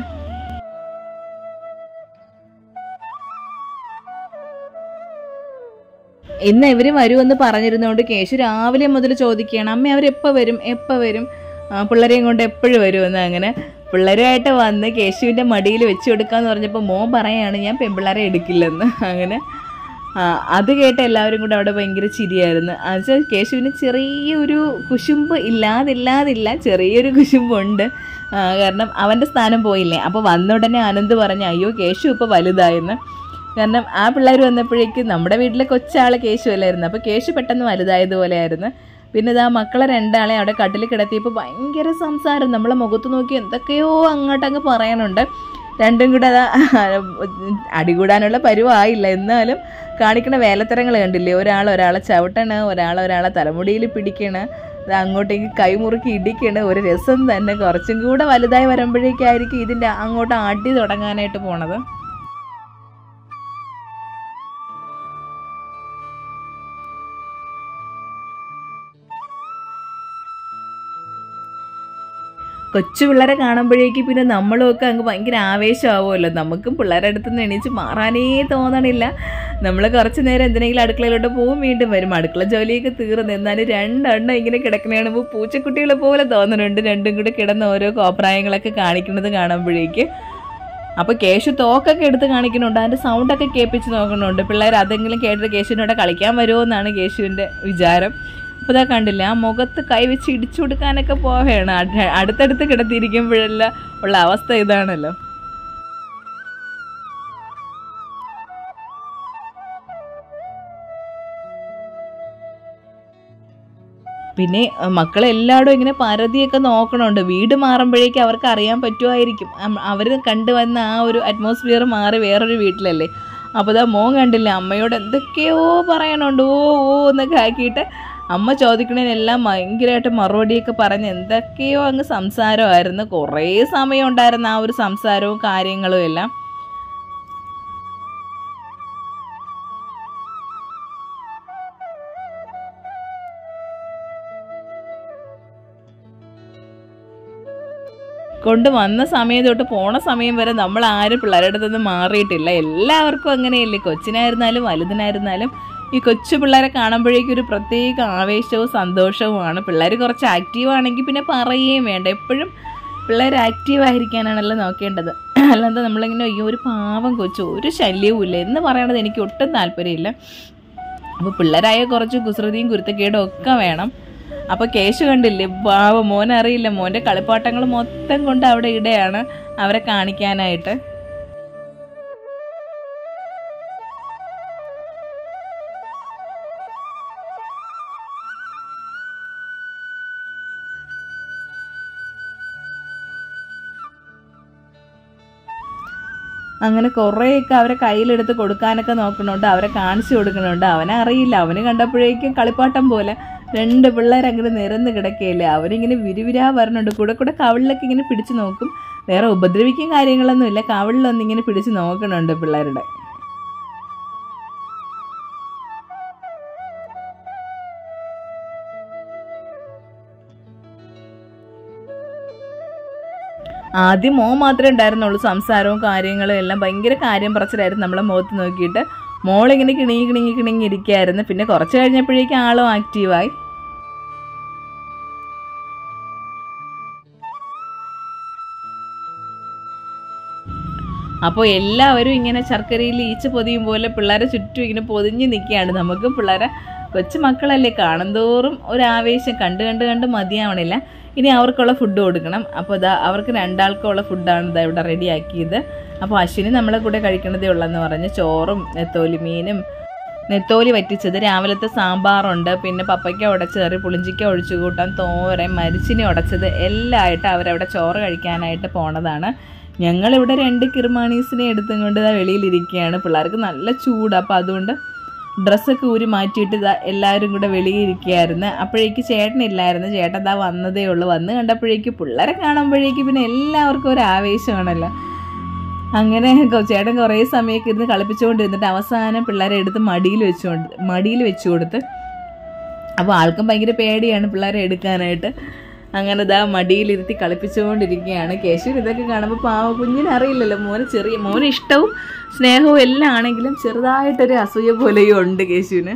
ഇന്ന് ഇവർ വരുമെന്ന് പറഞ്ഞിരുന്നതുകൊണ്ട് കേശു രാവിലെ മുതൽ ചോദിക്കുകയാണ്, അമ്മ അവരെപ്പോൾ വരും, പിള്ളേരെയും കൊണ്ട് എപ്പോഴും വരുമെന്ന്. അങ്ങനെ പിള്ളേരുമായിട്ട് വന്ന് കേശുവിൻ്റെ മടിയിൽ വെച്ച് കൊടുക്കാമെന്ന് പറഞ്ഞപ്പോൾ മോൻ പറയാണ് ഞാൻ പെൺപിള്ളേരെ എടുക്കില്ലെന്ന്. അങ്ങനെ അത് കേട്ട് എല്ലാവരും കൂടെ അവിടെ ഭയങ്കര ചിരിയായിരുന്നു. എന്നുവെച്ചാൽ കേശുവിന് ചെറിയൊരു കുശുമ്പ് ഇല്ലാതില്ല, ചെറിയൊരു കുശുമ്പുണ്ട്. കാരണം അവൻ്റെ സ്ഥാനം പോയില്ലേ. അപ്പോൾ വന്ന ഉടനെ ആനന്ദ് പറഞ്ഞു അയ്യോ കേശു ഇപ്പോൾ വലുതായെന്ന്. കാരണം ആ പിള്ളേർ വന്നപ്പോഴേക്കും നമ്മുടെ വീട്ടിലെ കൊച്ചാൾ കേശു അല്ലായിരുന്നു, അപ്പോൾ കേശു പെട്ടെന്ന് വലുതായതുപോലെയായിരുന്നു. പിന്നെ ഇതാ മക്കളെ രണ്ടാളെ അവിടെ കട്ടിൽ കിടത്തിയപ്പോൾ ഭയങ്കര സംസാരം, നമ്മളെ മുഖത്ത് നോക്കി എന്തൊക്കെയോ അങ്ങോട്ടങ്ങ് പറയാനുണ്ട്. രണ്ടും കൂടെ അതാ അടികൂടാനുള്ള പരുവായില്ല, എന്നാലും കാണിക്കണ വേലത്തരങ്ങൾ കണ്ടില്ലേ, ഒരാളെ ചവിട്ടണ്, ഒരാളെ തലമുടിയിൽ പിടിക്കണ്, അത് അങ്ങോട്ടേക്ക് കൈമുറുക്കി ഇടിക്കണ്. ഒരു രസം തന്നെ. കുറച്ചും കൂടെ വലുതായി വരുമ്പോഴേക്കായിരിക്കും ഇതിൻ്റെ അങ്ങോട്ട് അടി തുടങ്ങാനായിട്ട് പോണത്. കൊച്ചു പിള്ളേരെ കാണുമ്പോഴേക്ക് പിന്നെ നമ്മളുമൊക്കെ അങ്ങ് ഭയങ്കര ആവേശമാവുമല്ലോ. നമുക്കും പിള്ളേരുടെ അടുത്ത് നിന്ന് എണീച്ച് മാറാനേ തോന്നണില്ല. നമ്മൾ കുറച്ച് നേരം എന്തിനെങ്കിലും അടുക്കളയിലോട്ട് പോവും, വീണ്ടും വരും. അടുക്കള ജോലിയൊക്കെ തീർന്നു, എന്നാലും രണ്ടെണ്ണം ഇങ്ങനെ കിടക്കണ കാണുമ്പോൾ പൂച്ചക്കുട്ടികളെ പോലെ തോന്നുന്നുണ്ട്. രണ്ടും കൂടെ കിടന്ന് ഓരോ കോപ്രായങ്ങളൊക്കെ കാണിക്കുന്നത് കാണുമ്പോഴേക്ക്. അപ്പോൾ കേശു തോക്കൊക്കെ എടുത്ത് കാണിക്കുന്നുണ്ട്, അതിൻ്റെ സൗണ്ടൊക്കെ കേൾപ്പിച്ച് നോക്കുന്നുണ്ട്. പിള്ളേർ അതെങ്കിലും കേട്ടിട്ട് കേശുവിനോട് കളിക്കാൻ വരുമോ എന്നാണ് കേശുവിൻ്റെ വിചാരം. അപ്പോൾ ഇതാ കണ്ടില്ല, ആ മുഖത്ത് കൈവച്ച് ഇടിച്ചു കൊടുക്കാനൊക്കെ പോവുകയാണ്. അടുത്തടുത്ത് കിടത്തിയിരിക്കുമ്പോഴെല്ലാം ഉള്ള അവസ്ഥ ഇതാണല്ലോ. പിന്നെ മക്കളെല്ലാവരും ഇങ്ങനെ പരതിയൊക്കെ നോക്കണുണ്ട്. വീട് മാറുമ്പോഴേക്കും അവർക്ക് അറിയാൻ പറ്റുമായിരിക്കും, അവർ കണ്ടുവന്ന ആ ഒരു അറ്റ്മോസ്ഫിയർ മാറി വേറൊരു വീട്ടിലല്ലേ. അപ്പോൾ ഇതാ മോൻ കണ്ടില്ല, അമ്മയോട് എന്തൊക്കെയോ പറയണുണ്ട്, ഓ എന്നൊക്കെ ആക്കിയിട്ട് അമ്മ ചോദിക്കണതിനെല്ലാം ഭയങ്കരമായിട്ട് മറുപടിയൊക്കെ പറഞ്ഞ് എന്തൊക്കെയോ അങ്ങ് സംസാരമായിരുന്നു. കുറേ സമയം ഉണ്ടായിരുന്നു ആ ഒരു സംസാരവും കാര്യങ്ങളും എല്ലാം. കൊണ്ട് വന്ന സമയം തൊട്ട് പോണ സമയം വരെ നമ്മൾ ആരും പിള്ളേരുടെ അടുത്തൊന്നും മാറിയിട്ടില്ല. എല്ലാവർക്കും അങ്ങനെയല്ലേ, കൊച്ചിനായിരുന്നാലും വലുതിനായിരുന്നാലും ഈ കൊച്ചു പിള്ളേരെ കാണുമ്പോഴേക്കും ഒരു പ്രത്യേക ആവേശവും സന്തോഷവുമാണ്. പിള്ളേർ കുറച്ച് ആക്റ്റീവാണെങ്കിൽ പിന്നെ പറയുകയും വേണ്ട, എപ്പോഴും പിള്ളേർ ആക്റ്റീവായിരിക്കാനാണല്ലോ നോക്കേണ്ടത്. അല്ലാതെ നമ്മളിങ്ങനെ അയ്യോ ഒരു പാവം കൊച്ചു ഒരു ശല്യവും ഇല്ല എന്ന് പറയണത് എനിക്ക് ഒട്ടും താല്പര്യമില്ല. അപ്പോൾ പിള്ളേരായ കുറച്ച് കുസൃതിയും കുരുത്തക്കേടും ഒക്കെ വേണം. അപ്പോൾ കേശു കണ്ടില്ലേ, പാവം മോനറിയില്ല, മോൻ്റെ കളിപ്പാട്ടങ്ങൾ മൊത്തം കൊണ്ട് അവിടെ ഇടയാണ് അവരെ കാണിക്കാനായിട്ട്. അങ്ങനെ കുറേയൊക്കെ അവരെ കയ്യിലെടുത്ത് കൊടുക്കാനൊക്കെ നോക്കണുണ്ട്, അവരെ കാണിച്ചു കൊടുക്കണുണ്ട്. അവനറിയില്ല, അവന് കണ്ടപ്പോഴേക്കും കളിപ്പാട്ടം പോലെ രണ്ട് പിള്ളേരങ്ങനെ നിരന്ന് കിടക്കുകയില്ലേ, അവരിങ്ങനെ വിരിവിരാ വരണുണ്ട്. കൂടെ കവിളിലൊക്കെ ഇങ്ങനെ പിടിച്ച് നോക്കും, വേറെ ഉപദ്രവിക്കും കാര്യങ്ങളൊന്നുമില്ല, കവിളിലൊന്നിങ്ങനെ പിടിച്ച് നോക്കണുണ്ട് പിള്ളേരുടെ. ആദ്യം മോൻ മാത്രമേ ഉണ്ടായിരുന്നുള്ളൂ, സംസാരവും കാര്യങ്ങളും എല്ലാം ഭയങ്കര കാര്യം പറച്ചിലായിരുന്നു നമ്മളെ മുഖത്ത് നോക്കിയിട്ട്. മോളിങ്ങനെ കിണിങ്ങി ഇരിക്കുകയായിരുന്നു. പിന്നെ കുറച്ച് കഴിഞ്ഞപ്പോഴേക്കും ആളും ആക്റ്റീവായി. അപ്പോൾ എല്ലാവരും ഇങ്ങനെ ശർക്കരയിൽ ഈച്ച പൊതിയും പോലെ പിള്ളേരെ ചുറ്റും ഇങ്ങനെ പൊതിഞ്ഞ് നിൽക്കുകയാണ്. നമുക്ക് പിള്ളേരെ കൊച്ചു മക്കളല്ലേ, കാണുന്തോറും ഒരാവേശം, കണ്ട് മതിയാവണില്ല. ഇനി അവർക്കുള്ള ഫുഡ് കൊടുക്കണം. അപ്പോൾ ഇതാ അവർക്ക് രണ്ടാൾക്കുള്ള ഫുഡാണ് ഇതാ ഇവിടെ റെഡിയാക്കിയത്. അപ്പോൾ അശ്വിനി നമ്മളെ കൂടെ കഴിക്കണതേ ഉള്ളെന്ന് പറഞ്ഞ് ചോറും നെത്തോലി മീനും നെത്തോലി വറ്റിച്ചത്, രാവിലത്തെ സാമ്പാറുണ്ട്, പിന്നെ പപ്പയ്ക്ക ഉടച്ച് കറി, പുളിഞ്ചിക്ക ഒഴിച്ചു കൂട്ടാൻ, തോരൻ, മരിച്ചിനി ഉടച്ചത് എല്ലാം ആയിട്ട് അവരവിടെ ചോറ് കഴിക്കാനായിട്ട് പോണതാണ്. ഞങ്ങളിവിടെ 2 കിർമാണീസിനെ എടുത്തും കൊണ്ട് ഇതാ വെളിയിലിരിക്കുകയാണ്. പിള്ളേർക്ക് നല്ല ചൂട്. അപ്പോൾ അതുകൊണ്ട് ഡ്രസ്സൊക്കെ ഊരി മാറ്റിയിട്ട് ഇതാ എല്ലാവരും കൂടെ വെളിയിലിരിക്കുകയായിരുന്നു. അപ്പോഴേക്ക് ചേട്ടനില്ലായിരുന്നു. ചേട്ടൻ ഇതാ വന്നതേ ഉള്ളൂ. വന്ന് കണ്ടപ്പോഴേക്ക് പിള്ളേരെ കാണുമ്പോഴേക്ക് പിന്നെ എല്ലാവർക്കും ഒരു ആവേശമാണല്ലോ. അങ്ങനെ ചേട്ടൻ കുറേ സമയമൊക്കെ ഇരുന്ന് കളിപ്പിച്ചുകൊണ്ടിരുന്നിട്ട് അവസാനം പിള്ളേരെ എടുത്ത് മടിയിൽ വെച്ചു കൊടുത്ത്. അപ്പോൾ ആൾക്കും ഭയങ്കര പേടിയാണ് പിള്ളേരെ എടുക്കാനായിട്ട്. അങ്ങനെ ഇതാ മടിയിലിരുത്തി കളിപ്പിച്ചുകൊണ്ടിരിക്കുകയാണ്. കേശുവിന് ഇതൊക്കെ കാണുമ്പോൾ പാവ കുഞ്ഞിനറിയില്ലല്ലോ, മോന് ഇഷ്ടവും സ്നേഹവും എല്ലാം ആണെങ്കിലും ചെറുതായിട്ടൊരു അസൂയ പോലെയും ഉണ്ട് കേശുവിന്.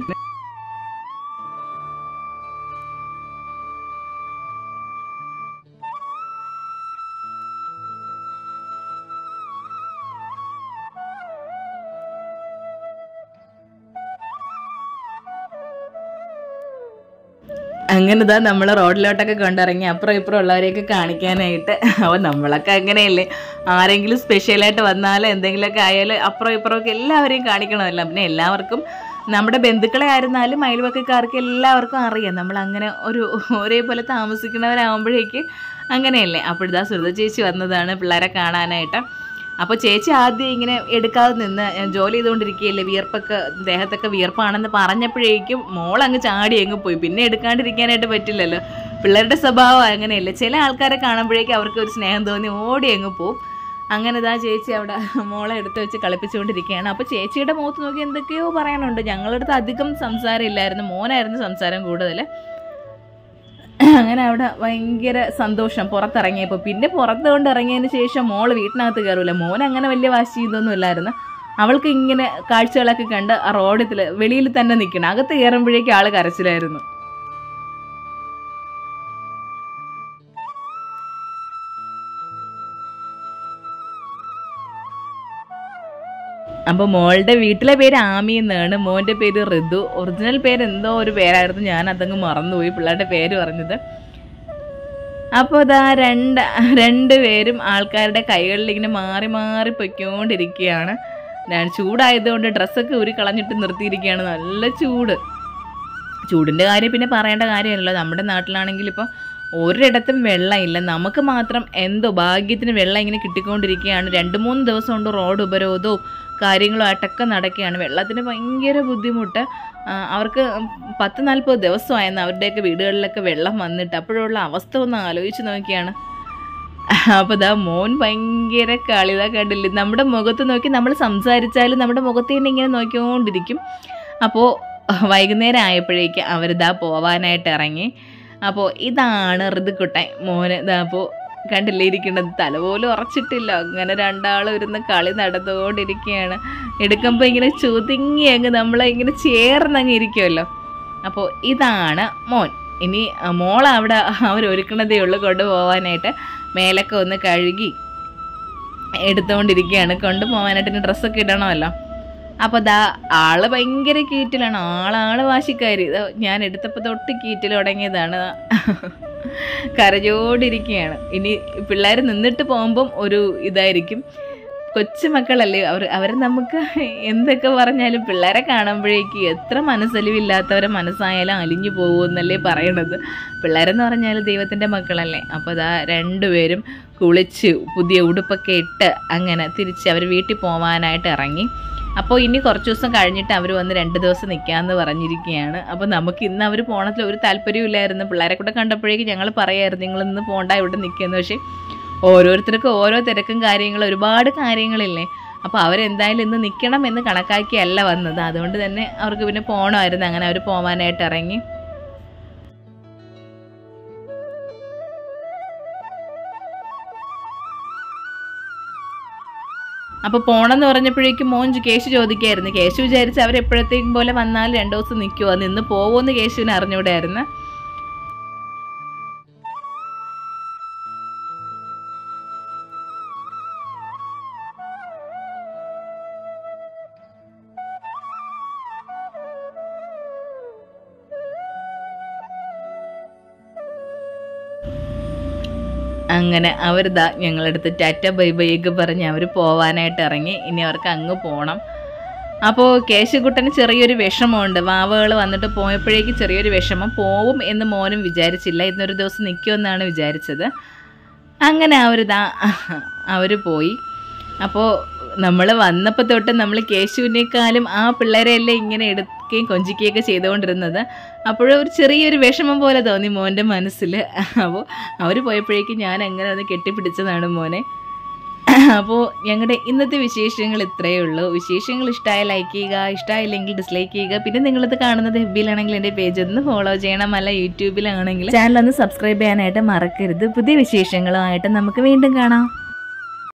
അങ്ങനെ ഇതാ നമ്മൾ റോഡിലോട്ടൊക്കെ കൊണ്ടിറങ്ങി അപ്പുറം ഇപ്പുറം ഉള്ളവരെയൊക്കെ കാണിക്കാനായിട്ട്. അപ്പോൾ നമ്മളൊക്കെ അങ്ങനെയല്ലേ, ആരെങ്കിലും സ്പെഷ്യലായിട്ട് വന്നാലും എന്തെങ്കിലുമൊക്കെ ആയാലും അപ്പുറം ഇപ്പുറമൊക്കെ എല്ലാവരെയും കാണിക്കണമല്ലോ. പിന്നെ എല്ലാവർക്കും നമ്മുടെ ബന്ധുക്കളെ ആയിരുന്നാലും അയൽവക്കക്കാർക്ക് എല്ലാവർക്കും അറിയാം നമ്മൾ അങ്ങനെ ഒരേപോലെ താമസിക്കുന്നവരാകുമ്പോഴേക്ക് അങ്ങനെയല്ലേ. അപ്പോഴിതാ സുഹൃത ചേച്ചി വന്നതാണ് പിള്ളേരെ കാണാനായിട്ട്. അപ്പോൾ ചേച്ചി ആദ്യം ഇങ്ങനെ എടുക്കാതെ നിന്ന് ജോലി ചെയ്തുകൊണ്ടിരിക്കുകയല്ലേ, വിയർപ്പൊക്കെ ദേഹത്തൊക്കെ വിയർപ്പാണെന്ന് പറഞ്ഞപ്പോഴേക്കും മോളങ്ങ് ചാടി അങ്ങ് പോയി. പിന്നെ എടുക്കാണ്ടിരിക്കാനായിട്ട് പറ്റില്ലല്ലോ, പിള്ളേരുടെ സ്വഭാവം അങ്ങനെയല്ലേ. ചില ആൾക്കാരെ കാണുമ്പോഴേക്കും അവർക്ക് ഒരു സ്നേഹം തോന്നി ഓടി അങ്ങ് പോവും. അങ്ങനെ ഇതാ ചേച്ചി അവിടെ മോളെ എടുത്ത് വെച്ച് കളിപ്പിച്ചുകൊണ്ടിരിക്കുകയാണ്. അപ്പോൾ ചേച്ചിയുടെ മുഖത്ത് നോക്കി എന്തൊക്കെയോ പറയാനുണ്ട്. ഞങ്ങളുടെ അടുത്ത് അധികം സംസാരം ഇല്ലായിരുന്നു, മോനായിരുന്നു സംസാരം കൂടുതൽ. അങ്ങനെ അവിടെ ഭയങ്കര സന്തോഷം പുറത്തിറങ്ങിയപ്പോൾ. പിന്നെ പുറത്ത് കൊണ്ട് ഇറങ്ങിയതിന് ശേഷം മോള് വീട്ടിനകത്ത് കയറില്ല. മോൻ അങ്ങനെ വലിയ വാശി ഇതൊന്നും ഇല്ലായിരുന്നു. അവൾക്ക് ഇങ്ങനെ കാഴ്ചകളൊക്കെ കണ്ട് ആ റോഡിൽ വെളിയിൽ തന്നെ നിൽക്കണം. അകത്ത് കയറുമ്പോഴേക്കും ആൾ കരച്ചിലായിരുന്നു. അപ്പോൾ മോളുടെ വീട്ടിലെ പേര് ആമി എന്നാണ്, മോൻ്റെ പേര് ഋതു. ഒറിജിനൽ പേര് എന്തോ ഒരു പേരായിരുന്നു, ഞാൻ അതങ്ങ് മറന്നുപോയി പിള്ളേരുടെ പേര് പറഞ്ഞത്. അപ്പോൾ ഇതാ രണ്ടുപേരും ആൾക്കാരുടെ കൈകളിൽ ഇങ്ങനെ മാറി മാറി പൊയ്ക്കൊണ്ടിരിക്കുകയാണ്. ചൂടായതുകൊണ്ട് ഡ്രസ്സൊക്കെ ഊരി കളഞ്ഞിട്ട് നിർത്തിയിരിക്കുകയാണ്. നല്ല ചൂടിൻ്റെ കാര്യം പിന്നെ പറയേണ്ട കാര്യമല്ലോ. നമ്മുടെ നാട്ടിലാണെങ്കിൽ ഇപ്പോൾ ഒരിടത്തും വെള്ളമില്ല, നമുക്ക് മാത്രം എന്തോ ഭാഗ്യത്തിന് വെള്ളം ഇങ്ങനെ കിട്ടിക്കൊണ്ടിരിക്കുകയാണ്. 2-3 ദിവസം കൊണ്ട് റോഡ് ഉപരോധവും കാര്യങ്ങളുമായിട്ടൊക്കെ നടക്കുകയാണ്. വെള്ളത്തിന് ഭയങ്കര ബുദ്ധിമുട്ട്. അവർക്ക് 10-40 ദിവസമായിരുന്നു അവരുടെയൊക്കെ വീടുകളിലൊക്കെ വെള്ളം വന്നിട്ട്. അപ്പോഴുള്ള അവസ്ഥ ഒന്ന് ആലോചിച്ച് നോക്കിയാണ്. അപ്പോൾ ഇതാ മോൻ ഭയങ്കര കളിതാ കണ്ടില്ലേ, നമ്മുടെ മുഖത്ത് നോക്കി നമ്മൾ സംസാരിച്ചാലും നമ്മുടെ മുഖത്ത് തന്നെ ഇങ്ങനെ നോക്കിക്കൊണ്ടിരിക്കും. അപ്പോൾ വൈകുന്നേരം ആയപ്പോഴേക്ക് അവരിതാ പോവാനായിട്ട് ഇറങ്ങി. അപ്പോൾ ഇതാണ് ഋതുക്കുട്ടൻ മോന്. ഇതാ അപ്പോൾ കണ്ടില്ലേ ഇരിക്കുന്നത്, തല പോലും ഉറച്ചിട്ടില്ല. അങ്ങനെ രണ്ടാളും ഇരുന്ന് കളി നടന്നുകൊണ്ടിരിക്കുകയാണ്. എടുക്കുമ്പോൾ ഇങ്ങനെ ചുതുങ്ങി അങ്ങ് നമ്മളെ ഇങ്ങനെ ചേർന്നങ്ങ് ഇരിക്കുമല്ലോ. അപ്പോൾ ഇതാണ് മോൻ. ഇനി മോളവിടെ അവരൊരുക്കണതേ ഉള്ളൂ കൊണ്ടുപോകാനായിട്ട്. മേലൊക്കെ ഒന്ന് കഴുകി എടുത്തുകൊണ്ടിരിക്കുകയാണ്. കൊണ്ടുപോകാനായിട്ട് ഇനി ഡ്രസ്സൊക്കെ ഇടണമല്ലോ. അപ്പോൾ ദാ ആള് ഭയങ്കര കീറ്റിലാണ്. ആളാണ് വാശിക്കാരി. ഞാൻ എടുത്തപ്പോൾ തൊട്ട് കീറ്റിൽ തുടങ്ങിയതാണ്. കരഞ്ഞോണ്ടിരിക്കുകയാണ്. ഇനി പിള്ളേർ നിന്നിട്ട് പോകുമ്പം ഒരു ഇതായിരിക്കും. കൊച്ചുമക്കളല്ലേ അവർ നമുക്ക് എന്തൊക്കെ പറഞ്ഞാലും പിള്ളേരെ കാണുമ്പോഴേക്ക് എത്ര മനസ്സലിവില്ലാത്തവരെ മനസ്സായാലും അലിഞ്ഞു പോകുമെന്നല്ലേ പറയണത്. പിള്ളേരെന്ന് പറഞ്ഞാൽ ദൈവത്തിൻ്റെ മക്കളല്ലേ. അപ്പോൾ അതാ രണ്ടുപേരും കുളിച്ച് പുതിയ ഉടുപ്പൊക്കെ ഇട്ട് അങ്ങനെ തിരിച്ച് അവർ വീട്ടിൽ പോകാനായിട്ട് ഇറങ്ങി. അപ്പോൾ ഇനി കുറച്ച് ദിവസം കഴിഞ്ഞിട്ട് അവർ വന്ന് 2 ദിവസം നിൽക്കാമെന്ന് പറഞ്ഞിരിക്കുകയാണ്. അപ്പോൾ നമുക്ക് ഇന്ന് അവർ പോകണത്തിൽ ഒരു താല്പര്യമില്ലായിരുന്നു. പിള്ളേരെ കൂടെ കണ്ടപ്പോഴേക്കും ഞങ്ങൾ പറയായിരുന്നു നിങ്ങളിന്ന് പോകണ്ട ഇവിടെ നിൽക്കുന്നത്. പക്ഷേ ഓരോരുത്തർക്കും ഓരോ തിരക്കും കാര്യങ്ങളും ഒരുപാട് കാര്യങ്ങളില്ലേ. അപ്പോൾ അവരെന്തായാലും ഇന്ന് നിൽക്കണം എന്ന് കണക്കാക്കിയല്ല വന്നത്. അതുകൊണ്ട് തന്നെ അവർക്ക് പിന്നെ പോകണമായിരുന്നു. അങ്ങനെ അവർ പോകാനായിട്ട് ഇറങ്ങി. അപ്പോൾ പോകണമെന്ന് പറഞ്ഞപ്പോഴേക്കും കേശു ചോദിക്കായിരുന്നു. കേശു വിചാരിച്ച് അവരെപ്പോഴത്തേക്കും പോലെ വന്നാൽ 2 ദിവസം നിൽക്കുമോ, നിന്ന് പോവുമെന്ന് കേശുവിന് അറിഞ്ഞൂടായിരുന്നു. അങ്ങനെ അവരിതാ ഞങ്ങളടുത്ത് ടാറ്റ ബൈ ബൈ ഒക്കെ പറഞ്ഞ് അവർ പോവാനായിട്ട് ഇറങ്ങി. ഇനി അവർക്ക് അങ്ങ് പോകണം. അപ്പോൾ കേശുകുട്ടന് ചെറിയൊരു വിഷമമുണ്ട്. വാവകൾ വന്നിട്ട് പോയപ്പോഴേക്ക് ചെറിയൊരു വിഷമം. പോവും എന്ന് മോനും വിചാരിച്ചില്ല. ഇന്നൊരു ദിവസം നിൽക്കുമെന്നാണ് വിചാരിച്ചത്. അങ്ങനെ അവർ പോയി. അപ്പോൾ നമ്മൾ വന്നപ്പോൾ തൊട്ട് നമ്മൾ കേശുവിനേക്കാളും ആ പിള്ളേരെയെല്ലാം ഇങ്ങനെ എടുക്കുകയും കൊഞ്ചിക്കുകയൊക്കെ ചെയ്തുകൊണ്ടിരുന്നത്. അപ്പോഴൊരു ചെറിയൊരു വിഷമം പോലെ തോന്നി മോൻ്റെ മനസ്സിൽ. അപ്പോൾ അവർ പോയപ്പോഴേക്കും ഞാൻ അങ്ങനെ ഒന്ന് കെട്ടിപ്പിടിച്ചതാണ് മോനെ. അപ്പോൾ ഞങ്ങളുടെ ഇന്നത്തെ വിശേഷങ്ങൾ ഇത്രയേ ഉള്ളൂ. വിശേഷങ്ങൾ ഇഷ്ടമായ ലൈക്ക് ചെയ്യുക, ഇഷ്ടമായില്ലെങ്കിൽ ഡിസ്ലൈക്ക് ചെയ്യുക. പിന്നെ നിങ്ങളിത് കാണുന്നത് FBയിലാണെങ്കിൽ എൻ്റെ പേജ് ഒന്ന് ഫോളോ ചെയ്യണം, അല്ല യൂട്യൂബിലാണെങ്കിൽ ചാനൽ ഒന്ന് സബ്സ്ക്രൈബ് ചെയ്യാനായിട്ട് മറക്കരുത്. പുതിയ വിശേഷങ്ങളുമായിട്ട് നമുക്ക് വീണ്ടും കാണാം.